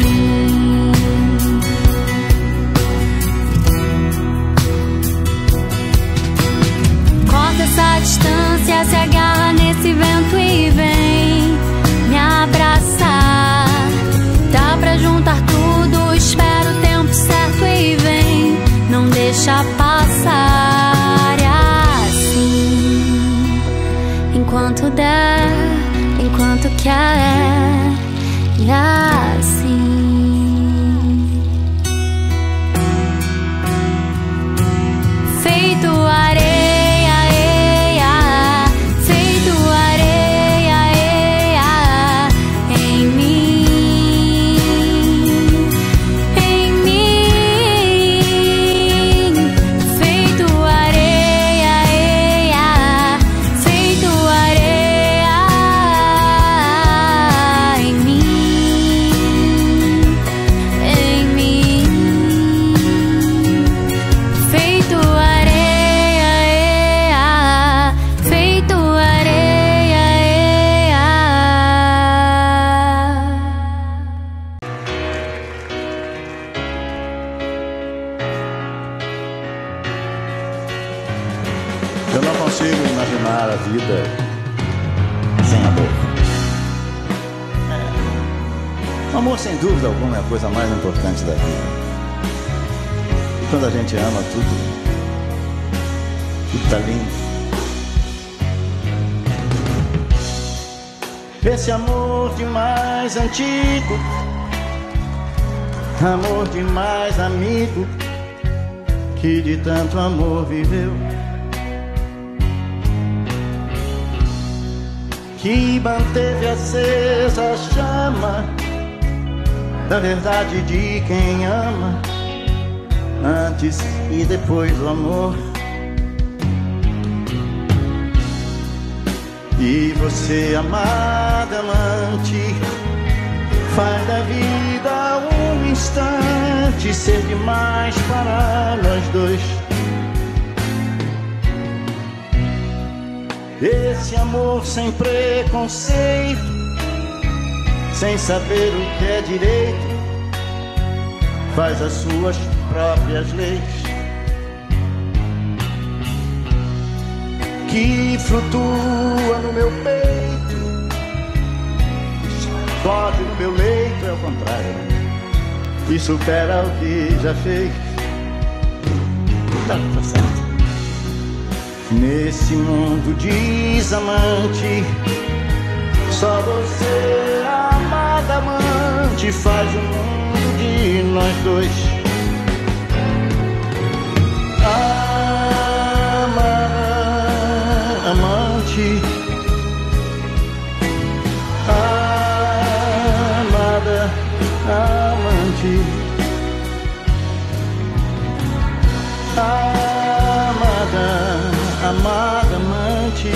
Corta essa distância, se agarra nesse vento e vem me abraçar. Dá pra juntar tudo, espera o tempo certo e vem. Não deixa passar, e assim, enquanto der, enquanto quer, e assim. Feito areia, eia, feito areia, eia, em mim, em mim. Feito areia, eia, feito areia, em mim, em mim. Feito areia, eia, feito areia, eia. Eu não consigo imaginar a vida sem amor. É. O amor, sem dúvida alguma, é a coisa mais importante da vida. E quando a gente ama, tudo, tudo tá lindo. Esse amor de mais antigo, amor de mais amigo, que de tanto amor viveu, que manteve acesa a chama da verdade de quem ama, antes e depois do amor. E você, amada amante, faz da vida um instante ser demais para nós dois. Esse amor sem preconceito, sem saber o que é direito, faz as suas próprias leis, que flutua no meu peito, explode no meu leito, é o contrário, e supera o que já fez. Tá, tá certo. Nesse mundo desamante, nós dois. Amada, amante, amada, amante, amada, amada, amante,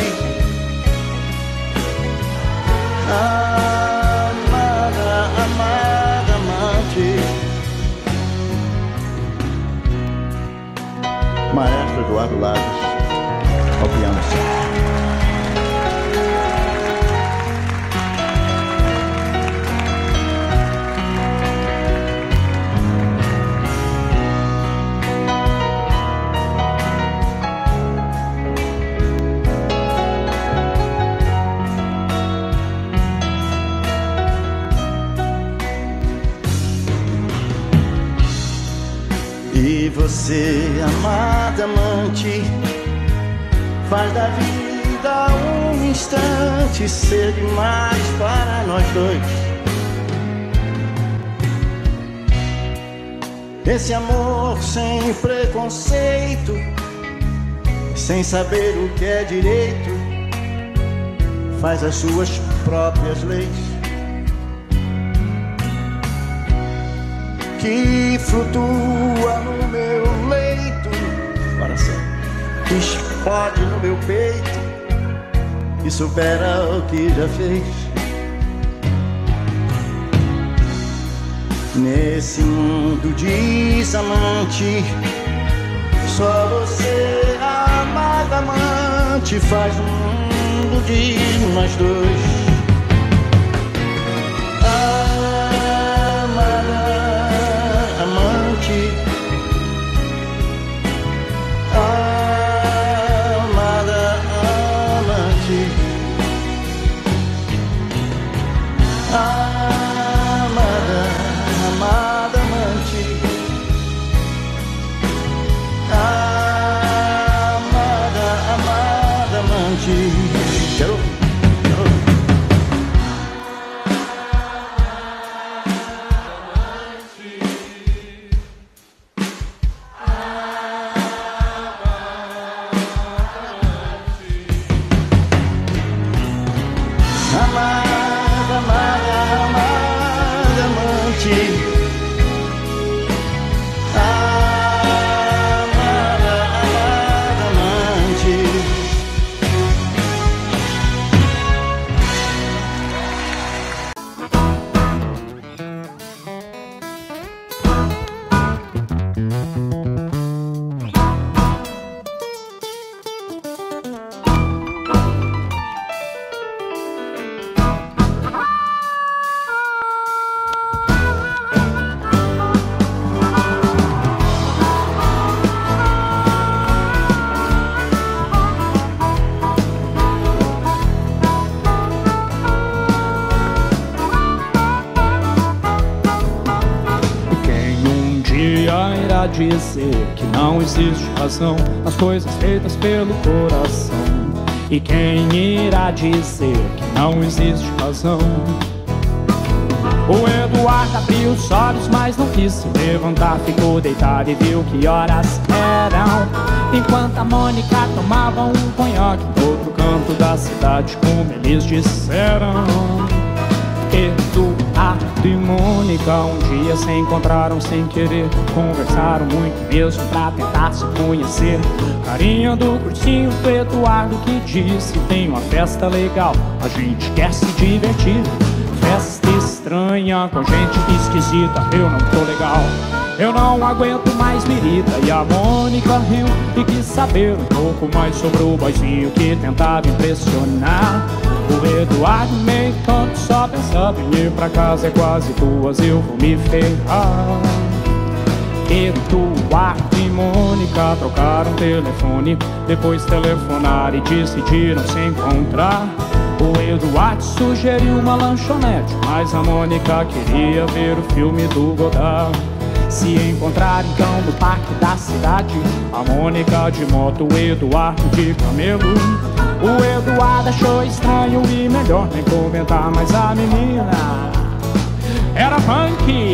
amada, amada, amante. Maestro Eduardo Lagos, ao piano. E você, amada amante, faz da vida um instante ser demais para nós dois. Esse amor sem preconceito, sem saber o que é direito, faz as suas próprias leis, que flutua no meu leito para sempre, que explode no meu peito e supera o que já fez. Nesse mundo desamante, só você, amada amante, faz um mundo de nós dois. Amada, amada amante, amada, amada amante. Quero ouvir, quero ouvir. Amada, amada, amada amante, amada, amada amante. Irá dizer que não existe razão nas coisas feitas pelo coração. E quem irá dizer que não existe razão? O Eduardo abriu os olhos, mas não quis se levantar. Ficou deitado e viu que horas eram, enquanto a Mônica tomava um conhaque no outro canto da cidade, como eles disseram. Eduardo e Mônica um dia se encontraram sem querer, conversaram muito mesmo pra tentar se conhecer. Carinha do cursinho do Eduardo que disse: tem uma festa legal, a gente quer se divertir. Festa estranha com gente esquisita, eu não tô legal, eu não aguento mais birita. E a Mônica riu e quis saber um pouco mais sobre o boizinho que tentava impressionar. O Eduardo meio tonto só pensava em ir pra casa, é quase duas, eu vou me ferrar. Eduardo e Mônica trocaram telefone, depois telefonaram e decidiram se encontrar. O Eduardo sugeriu uma lanchonete, mas a Mônica queria ver o filme do Godard. Se encontraram então no parque da cidade, a Mônica de moto, o Eduardo de camelo. O Eduardo achou estranho e melhor nem comentar, mas a menina era punk,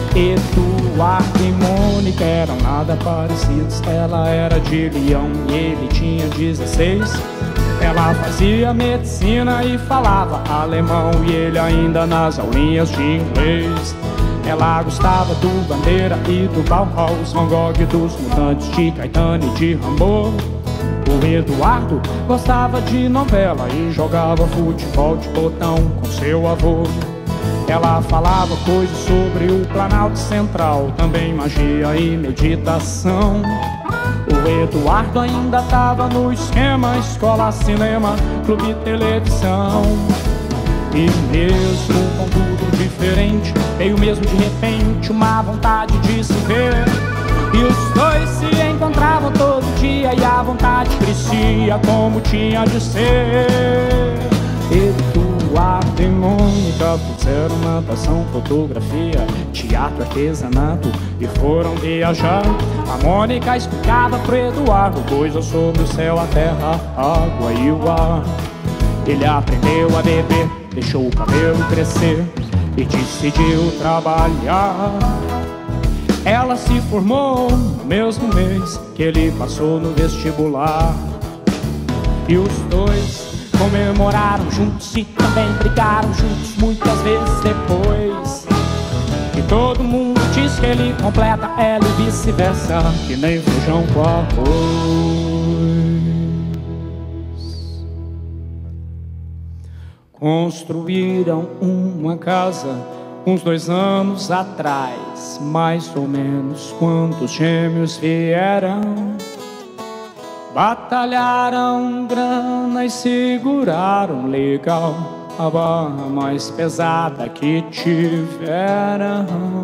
Eduardo e Mônica eram nada parecidos. Ela era de Leão e ele tinha dezesseis. Ela fazia medicina e falava alemão e ele ainda nas aulinhas de inglês. Ela gostava do Bandeira e do Bauhaus, Van Gogh, dos Mutantes, de Caetano e de Rambo. O Eduardo gostava de novela e jogava futebol de botão com seu avô. Ela falava coisas sobre o Planalto Central, também magia e meditação. O Eduardo ainda tava no esquema escola, cinema, clube, televisão. E mesmo com tudo diferente, veio mesmo de repente uma vontade de se ver. E os dois se encontravam todo dia e a vontade crescia como tinha de ser. Eduardo e Mônica fizeram natação, fotografia, teatro, artesanato e foram viajar. A Mônica explicava pro Eduardo coisas sobre o céu, a terra, a água e o ar. Ele aprendeu a beber, deixou o cabelo crescer e decidiu trabalhar. Ela se formou no mesmo mês que ele passou no vestibular. E os dois comemoraram juntos e também brigaram juntos muitas vezes depois. E todo mundo diz que ele completa ela e vice-versa, que nem feijão com arroz. Construíram uma casa uns dois anos atrás, mais ou menos, quando os gêmeos vieram. Batalharam grana e seguraram legal a barra mais pesada que tiveram.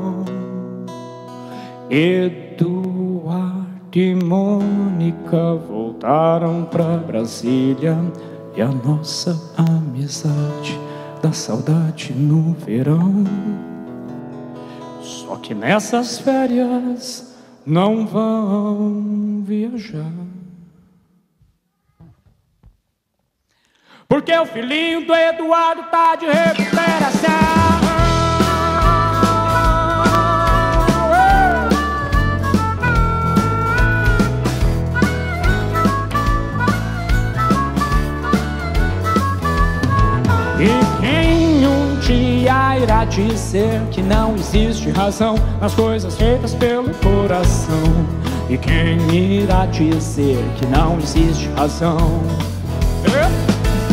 Eduardo e Mônica voltaram pra Brasília e a nossa amizade dá saudade no verão. Só que nessas férias não vão viajar, porque o filhinho do Eduardo tá de recuperação. E quem um dia irá dizer que não existe razão nas coisas feitas pelo coração? E quem irá dizer que não existe razão? É?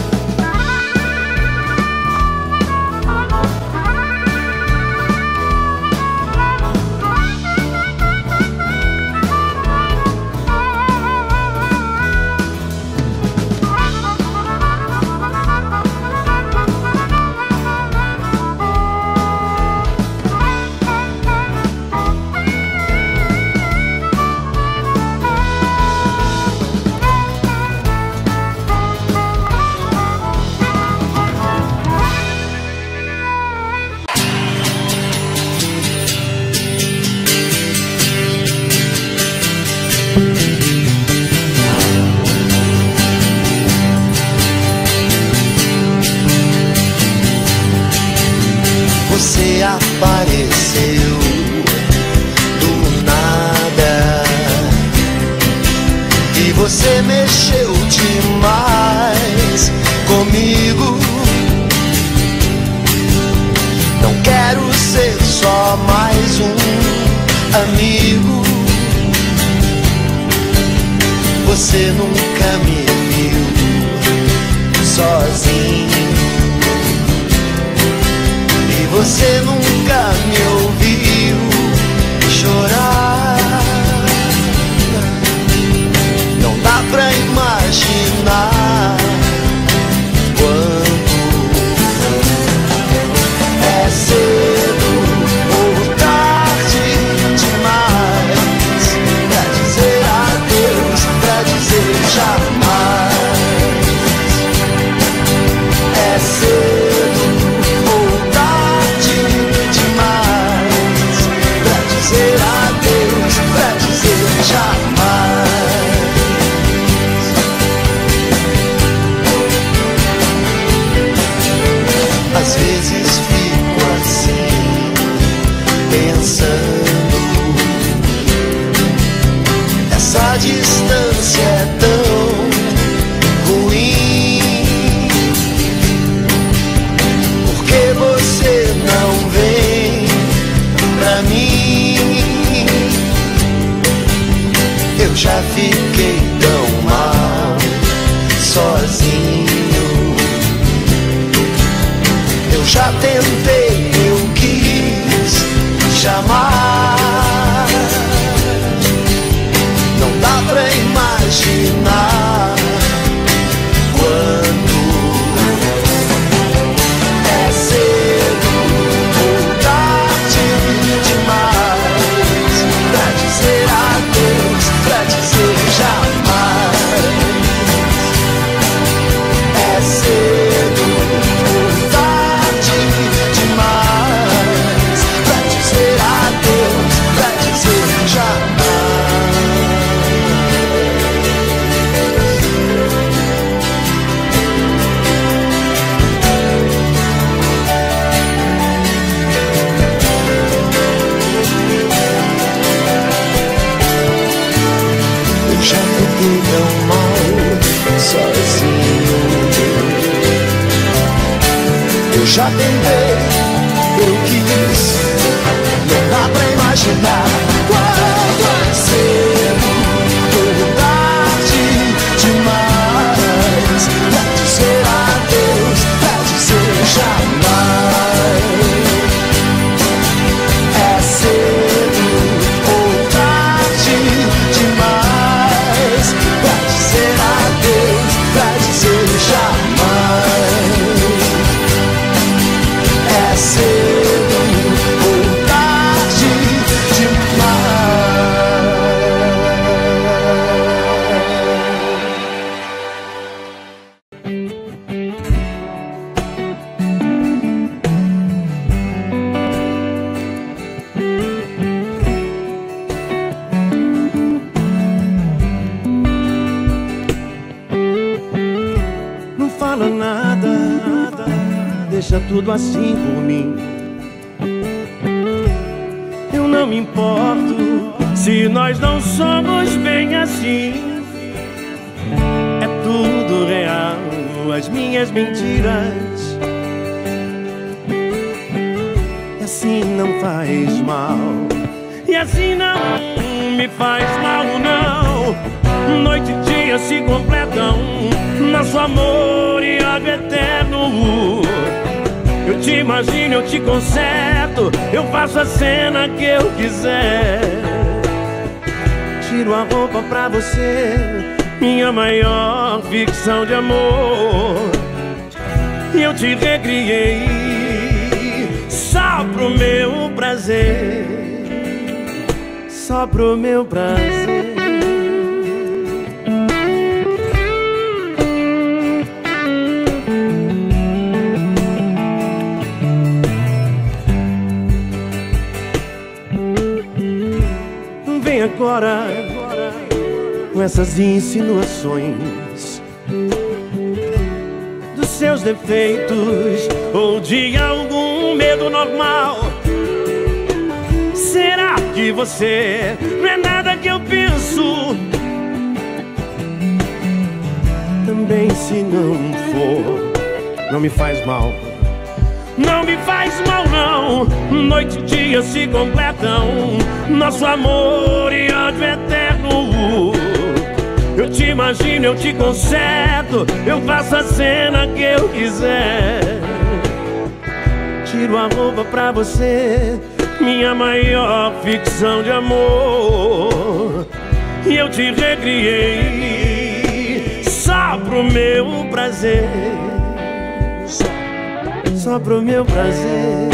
Você apareceu do nada e você mexeu demais comigo. Não quero ser só mais um amigo. Você nunca me viu sozinho. Você nunca me ouviu chorar. Não dá pra imaginar quanto é cedo ou tarde demais pra dizer adeus, pra dizer jamais. É cedo ou tarde Eu já tentei, eu quis te amar. Não dá pra imaginar quando é cedo ou tarde demais pra dizer adeus, pra dizer jamais. É cedo ou tarde demais pra dizer adeus, pra dizer jamais. Eu já fiquei tão mal sozinho. Eu já tentei, eu quis. Não dá pra imaginar quando é cedo ou tarde demais pra dizer adeus, pra dizer jamais. É cedo ou tarde demais pra dizer adeus, pra dizer jamais. É cedo ou tarde demais. Não fala nada, nada, deixa tudo assim por mim. Eu não me importo se nós não somos bem assim. É tudo real, as minhas mentiras. E assim não faz mal, e assim não me faz mal não. Noite e dia se completam, nosso amor e ódio eterno. Eu te imagino, eu te conserto, eu faço a cena que eu quiser. Tiro a roupa pra você, minha maior ficção de amor. E eu te recriei só pro meu prazer, só pro meu prazer. Agora, com essas insinuações dos seus defeitos ou de algum medo normal. Será que você não é nada que eu penso? Também se não for, não me faz mal. Não me faz mal não. Noite e dia se completam, nosso amor e ódio eterno. Eu te imagino, eu te conserto, eu faço a cena que eu quiser. Tiro a roupa pra você, minha maior ficção de amor. E eu te recriei só pro meu prazer, só pro meu prazer.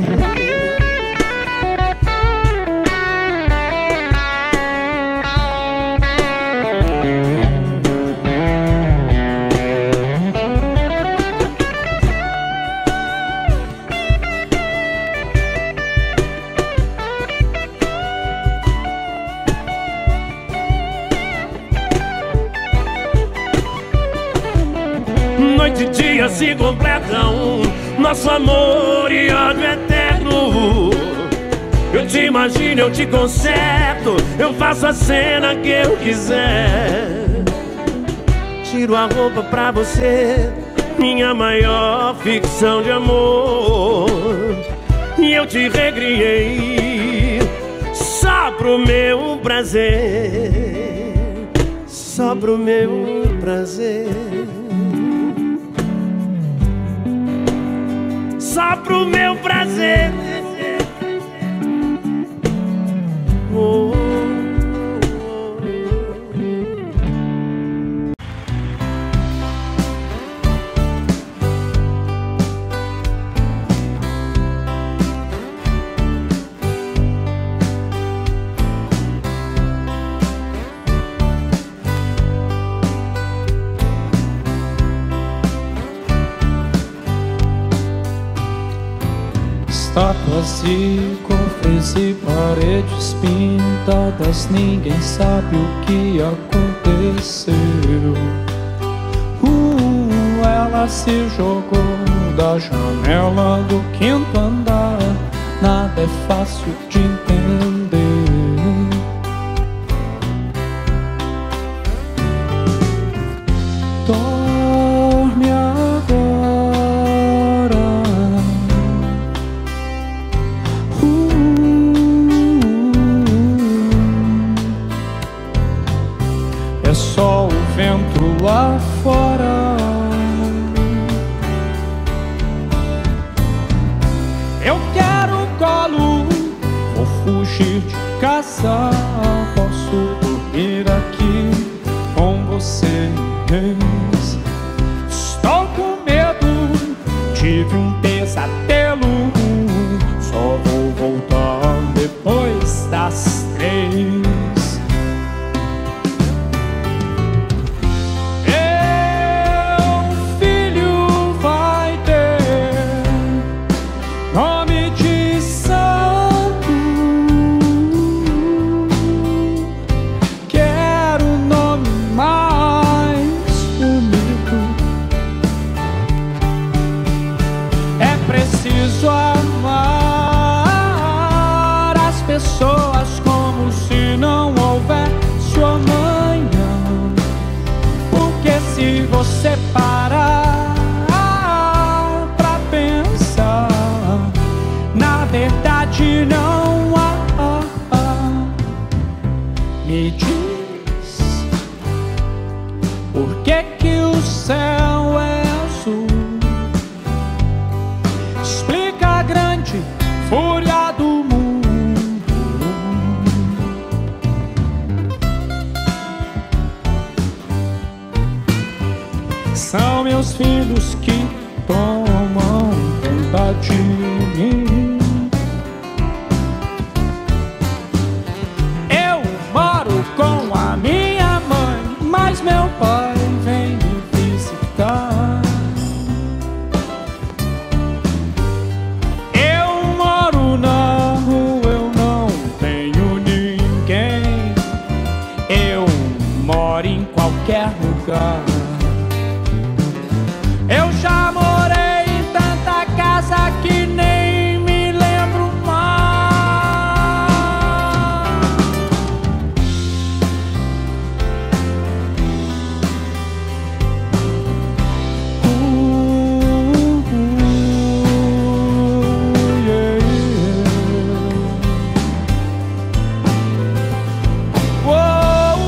Noite e dia se completam, nosso amor e ódio eterno. Eu te imagino, eu te conserto, eu faço a cena que eu quiser. Tiro a roupa pra você, minha maior ficção de amor. E eu te recriei só pro meu prazer, só pro meu prazer. só pro meu prazer. Oh, oh, Estátuas e cofres e paredes pintadas, ninguém sabe o que aconteceu. Uh, ela se jogou da janela do quinto andar, nada é fácil de entender. Dorme agora, é só o vento lá fora. Eu quero colo, vou fugir de casa. Posso dormir aqui com vocês. Estou com medo, tive um pesadelo. Só vou voltar depois das três. Preciso amar as pessoas como se não houvesse amanhã. Porque se você parar pra pensar, na verdade não há. Me diz, por que que o céu é azul? Explica a grande fúria do mundo. São meus filhos que tomam conta de mim. Eu moro com a minha mãe, mas meu pai vem me visitar. Em qualquer lugar. Eu já morei em tanta casa que nem me lembro mais. Uh, uh, yeah, yeah. Whoa.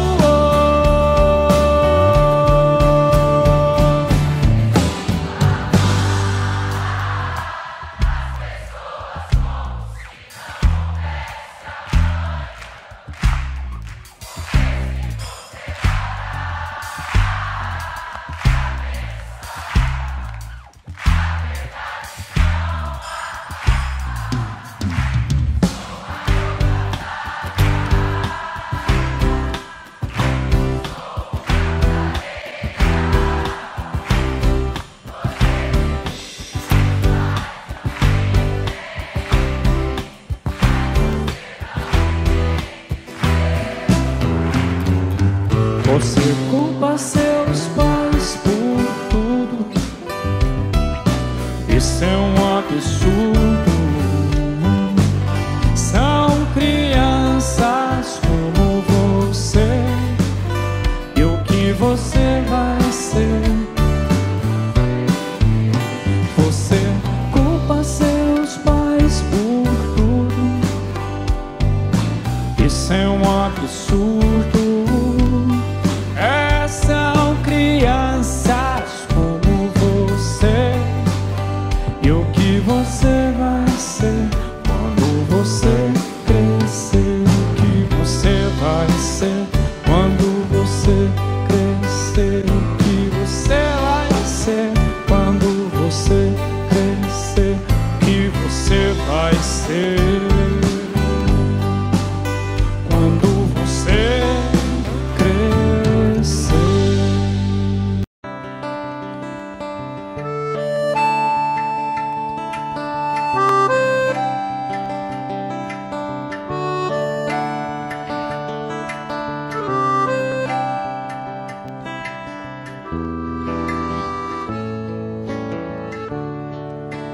Você culpa seus pais por tudo. Isso é um absurdo. São crianças como você. E o que você vai ser? Você culpa seus pais por tudo. Isso é um absurdo. São crianças como você. E o que você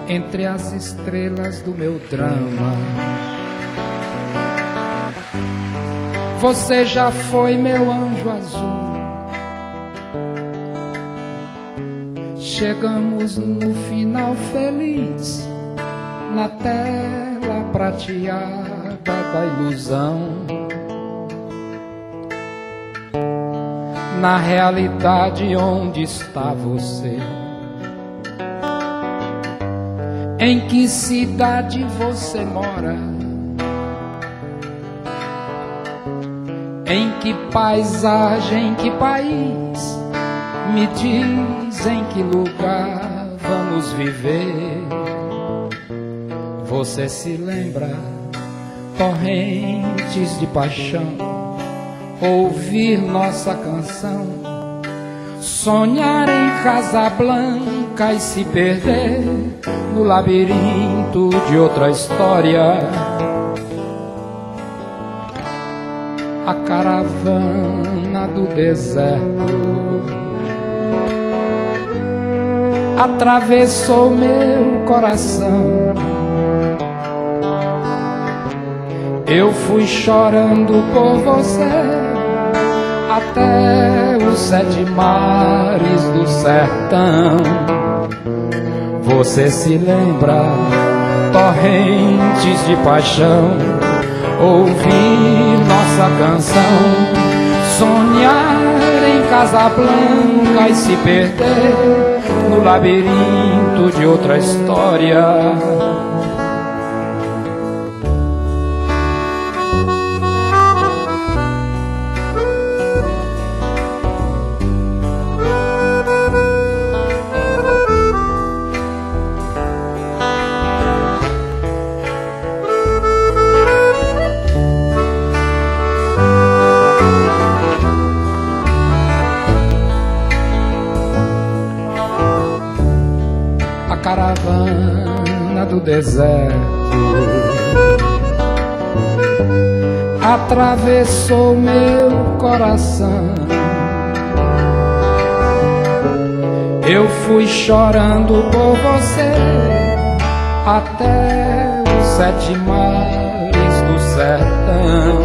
entre as estrelas do meu drama. Você já foi meu anjo azul. Chegamos no final feliz, na tela prateada da ilusão. Na realidade, onde está você? Em que cidade você mora? Em que paisagem, em que país? Me diz em que lugar vamos viver. Você se lembra? Torrentes de paixão, ouvir nossa canção, sonhar em Casablanca e se perder no labirinto de outra história. A caravana do deserto atravessou meu coração. Eu fui chorando por você até os sete mares do sertão. Você se lembra? Torrentes de paixão, ouvir nossa canção, sonhar em Casablanca e se perder no labirinto de outra história. Caravana do deserto atravessou meu coração. Eu fui chorando por você até os sete mares do sertão.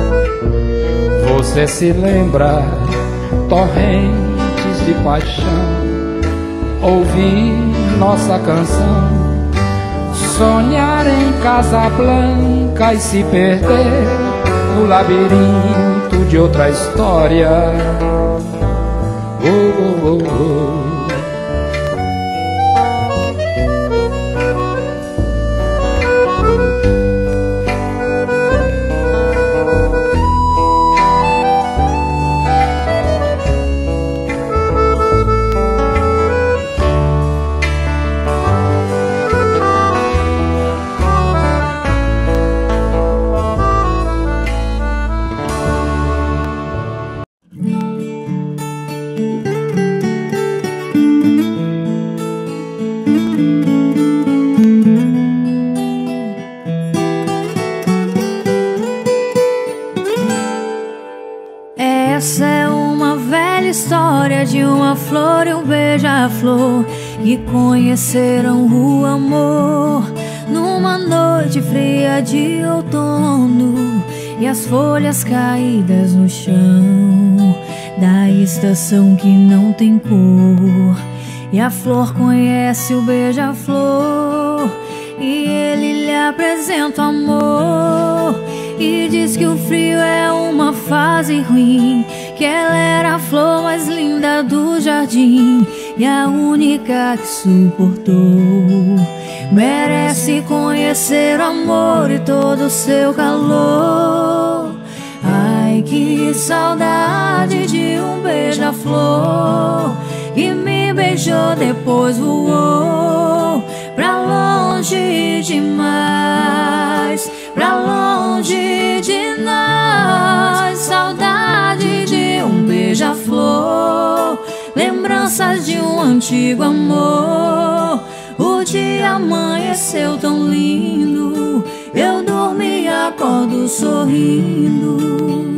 Você se lembra? Torrentes de paixão, ouvir nossa canção, sonhar em Casablanca e se perder no labirinto de outra história. Oh, oh, oh, oh. Essa é uma velha história de uma flor e um beija-flor que conheceram o amor numa noite fria de outono, e as folhas caídas no chão da estação que não tem cor. E a flor conhece o beija-flor e ele lhe apresenta o amor, e diz que o frio é uma fase ruim, que ela era a flor mais linda do jardim e a única que suportou. Merece conhecer o amor e todo o seu calor. Ai, que saudade de um beija-flor que me beijou, depois voou pra longe demais, pra longe de nós. Saudade de um beija-flor, lembranças de um antigo amor. O dia amanheceu tão lindo, eu dormi e acordo sorrindo.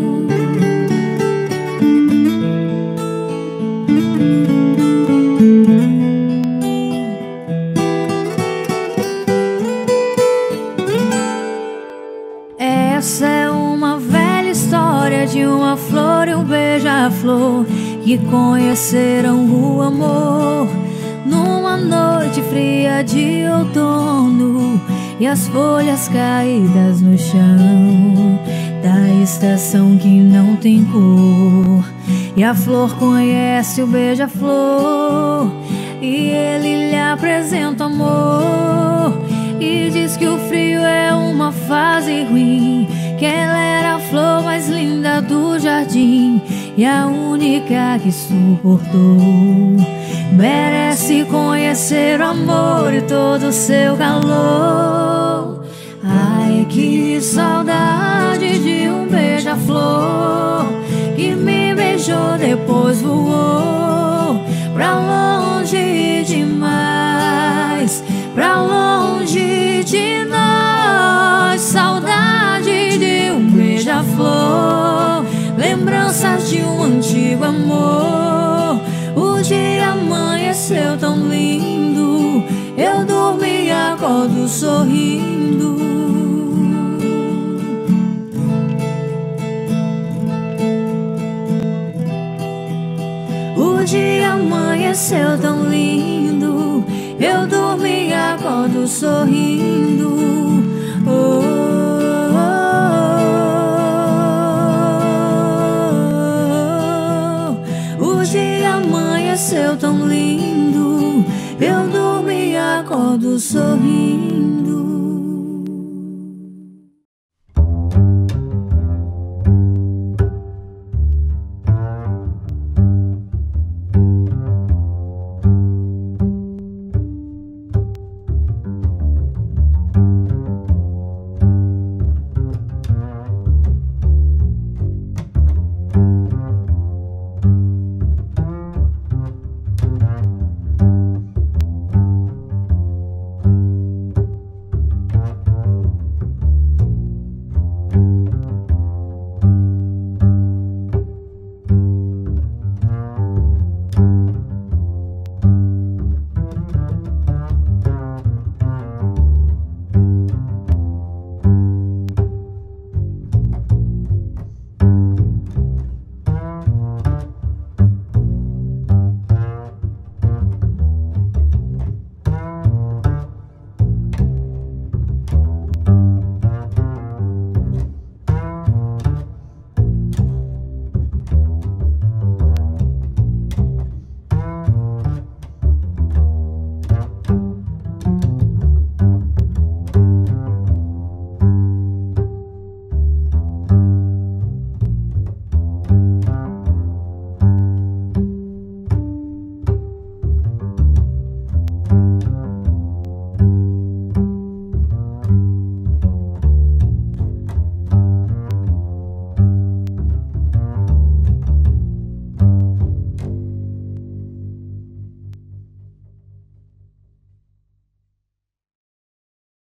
beija-flor que conheceram o amor numa noite fria de outono, e as folhas caídas no chão da estação que não tem cor. E a flor conhece o beija-flor e ele lhe apresenta amor, e diz que o frio é uma fase ruim, que ela era a flor mais linda do jardim e a única que suportou. Merece conhecer o amor e todo o seu calor. Ai, que saudade de um beija-flor que me beijou, depois voou pra longe demais, pra longe de nós. Saudade de um beija-flor, lembranças de um antigo amor. O dia amanheceu tão lindo, eu dormi e acordo sorrindo. O dia amanheceu tão lindo, eu dormi e acordo sorrindo. Oh, oh, oh. O dia amanheceu tão lindo, eu dormi e acordo sorrindo.